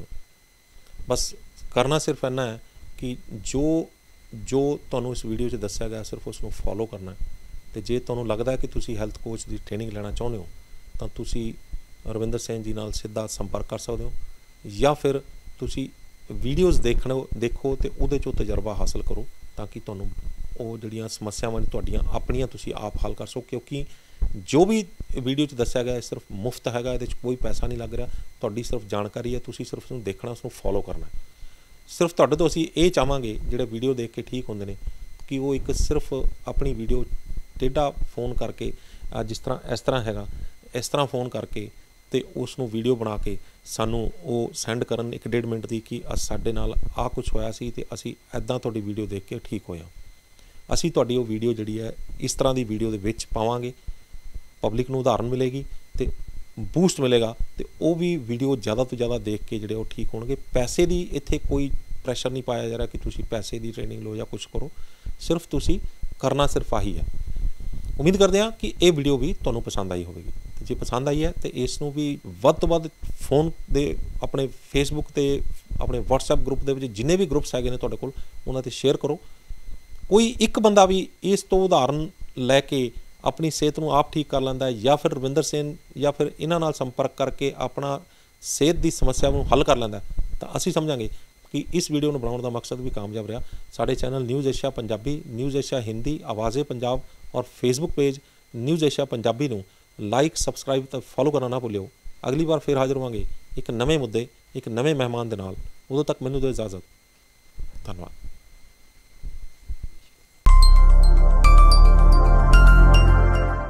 A: ਬਸ ਕਰਨਾ ਸਿਰਫ ਇੰਨਾ ਹੈ ਕਿ ਜੋ ਜੋ ਤੁਹਾਨੂੰ ਇਸ ਵੀਡੀਓ 'ਚ ਦੱਸਿਆ ਗਿਆ ਸਿਰਫ ਉਸ ਨੂੰ ਫੋਲੋ ਕਰਨਾ। ਅਤੇ ਜੇ ਤੁਹਾਨੂੰ ਲੱਗਦਾ ਕਿ ਤੁਸੀਂ ਹੈਲਥ ਕੋਚ ਦੀ ਟ੍ਰੇਨਿੰਗ ਲੈਣਾ ਚਾਹੁੰਦੇ ਹੋ ਤਾਂ ਤੁਸੀਂ ਰਵਿੰਦਰ ਸੈਨ ਜੀ ਨਾਲ ਸਿੱਧਾ ਸੰਪਰਕ ਕਰ ਸਕਦੇ ਹੋ, ਜਾਂ ਫਿਰ ਤੁਸੀਂ ਵੀਡੀਓਜ਼ ਦੇਖਣ ਦੇਖੋ ਅਤੇ ਉਹਦੇ 'ਚੋਂ ਤਜਰਬਾ ਹਾਸਲ ਕਰੋ, ਤਾਂ ਕਿ ਤੁਹਾਨੂੰ ਉਹ ਜਿਹੜੀਆਂ ਸਮੱਸਿਆਵਾਂ ਨੇ ਤੁਹਾਡੀਆਂ ਆਪਣੀਆਂ ਤੁਸੀਂ ਆਪ ਹੱਲ ਕਰ ਸਕੋ। ਕਿਉਂਕਿ ਜੋ ਵੀ ਵੀਡੀਓ 'ਚ ਦੱਸਿਆ ਗਿਆ ਸਿਰਫ ਮੁਫਤ ਹੈਗਾ, ਇਹਦੇ 'ਚ ਕੋਈ ਪੈਸਾ ਨਹੀਂ ਲੱਗ ਰਿਹਾ, ਤੁਹਾਡੀ ਸਿਰਫ ਜਾਣਕਾਰੀ ਹੈ, ਤੁਸੀਂ ਸਿਰਫ ਉਸਨੂੰ ਦੇਖਣਾ, ਉਸਨੂੰ ਫੋਲੋ ਕਰਨਾ। ਸਿਰਫ ਤੁਹਾਡੇ ਤੋਂ ਅਸੀਂ ਇਹ ਚਾਹਾਂਗੇ ਜਿਹੜੇ ਵੀਡੀਓ ਦੇਖ ਕੇ ਠੀਕ ਹੁੰਦੇ ਨੇ ਕਿ ਉਹ ਇੱਕ ਸਿਰਫ ਆਪਣੀ ਵੀਡੀਓ ਟੇਢਾ ਫੋਨ ਕਰਕੇ, ਜਿਸ ਤਰ੍ਹਾਂ ਇਸ ਤਰ੍ਹਾਂ ਹੈਗਾ, ਇਸ ਤਰ੍ਹਾਂ ਫੋਨ ਕਰਕੇ ਅਤੇ ਉਸ ਨੂੰ ਵੀਡੀਓ ਬਣਾ ਕੇ ਸਾਨੂੰ ਉਹ ਸੈਂਡ ਕਰਨ ਇੱਕ ਡੇਢ ਮਿੰਟ ਦੀ ਕਿ ਸਾਡੇ ਨਾਲ ਆਹ ਕੁਛ ਹੋਇਆ ਸੀ ਅਤੇ ਅਸੀਂ ਇੱਦਾਂ ਤੁਹਾਡੀ ਵੀਡੀਓ ਦੇਖ ਕੇ ਠੀਕ ਹੋਇਆ। ਅਸੀਂ ਤੁਹਾਡੀ ਉਹ ਵੀਡੀਓ ਜਿਹੜੀ ਹੈ ਇਸ ਤਰ੍ਹਾਂ ਦੀ ਵੀਡੀਓ ਦੇ ਵਿੱਚ ਪਾਵਾਂਗੇ, ਪਬਲਿਕ ਨੂੰ ਉਦਾਹਰਨ ਮਿਲੇਗੀ ਅਤੇ ਬੂਸਟ ਮਿਲੇਗਾ, ਅਤੇ ਉਹ ਵੀ ਵੀਡੀਓ ਜ਼ਿਆਦਾ ਤੋਂ ਜ਼ਿਆਦਾ ਦੇਖ ਕੇ ਜਿਹੜੇ ਉਹ ਠੀਕ ਹੋਣਗੇ। ਪੈਸੇ ਦੀ ਇੱਥੇ ਕੋਈ ਪ੍ਰੈਸ਼ਰ ਨਹੀਂ ਪਾਇਆ ਜਾ ਰਿਹਾ ਕਿ ਤੁਸੀਂ ਪੈਸੇ ਦੀ ਟ੍ਰੇਨਿੰਗ ਲਓ ਜਾਂ ਕੁਛ ਕਰੋ, ਸਿਰਫ ਤੁਸੀਂ ਕਰਨਾ ਸਿਰਫ ਆਹੀ ਹੈ। ਉਮੀਦ ਕਰਦੇ ਹਾਂ ਕਿ ਇਹ ਵੀਡੀਓ ਵੀ ਤੁਹਾਨੂੰ ਪਸੰਦ ਆਈ ਹੋਵੇਗੀ, ਅਤੇ ਜੇ ਪਸੰਦ ਆਈ ਹੈ ਤਾਂ ਇਸ ਨੂੰ ਵੀ ਵੱਧ ਤੋਂ ਵੱਧ ਫੋਨ ਦੇ, ਆਪਣੇ ਫੇਸਬੁੱਕ 'ਤੇ, ਆਪਣੇ ਵਟਸਐਪ ਗਰੁੱਪ ਦੇ ਵਿੱਚ ਜਿੰਨੇ ਵੀ ਗਰੁੱਪਸ ਹੈਗੇ ਨੇ ਤੁਹਾਡੇ ਕੋਲ, ਉਹਨਾਂ 'ਤੇ ਸ਼ੇਅਰ ਕਰੋ। ਕੋਈ ਇੱਕ ਬੰਦਾ ਵੀ ਇਸ ਤੋਂ ਉਦਾਹਰਨ ਲੈ ਕੇ ਆਪਣੀ ਸਿਹਤ ਨੂੰ ਆਪ ਠੀਕ ਕਰ ਲੈਂਦਾ, ਜਾਂ ਫਿਰ ਰਵਿੰਦਰ ਸੈਨ ਜਾਂ ਫਿਰ ਇਹਨਾਂ ਨਾਲ ਸੰਪਰਕ ਕਰਕੇ ਆਪਣਾ ਸਿਹਤ ਦੀ ਸਮੱਸਿਆ ਨੂੰ ਹੱਲ ਕਰ ਲੈਂਦਾ, ਤਾਂ ਅਸੀਂ ਸਮਝਾਂਗੇ ਕਿ ਇਸ ਵੀਡੀਓ ਨੂੰ ਬਣਾਉਣ ਦਾ ਮਕਸਦ ਵੀ ਕਾਮਯਾਬ ਰਿਹਾ। ਸਾਡੇ channel News Asia Punjabi, News Asia Hindi, Awaze Punjab ਔਰ Facebook page News Asia Punjabi ਨੂੰ ਲਾਈਕ, ਸਬਸਕ੍ਰਾਈਬ ਅਤੇ ਫੋਲੋ ਕਰਨਾ ਨਾ ਭੁੱਲਿਓ। ਅਗਲੀ ਵਾਰ ਫਿਰ ਹਾਜ਼ਰ ਹੋਵਾਂਗੇ ਇੱਕ ਨਵੇਂ ਮੁੱਦੇ, ਇੱਕ ਨਵੇਂ ਮਹਿਮਾਨ ਦੇ ਨਾਲ। ਉਦੋਂ ਤੱਕ ਮੈਨੂੰ ਦਿਓ ਇਜਾਜ਼ਤ। ਧੰਨਵਾਦ।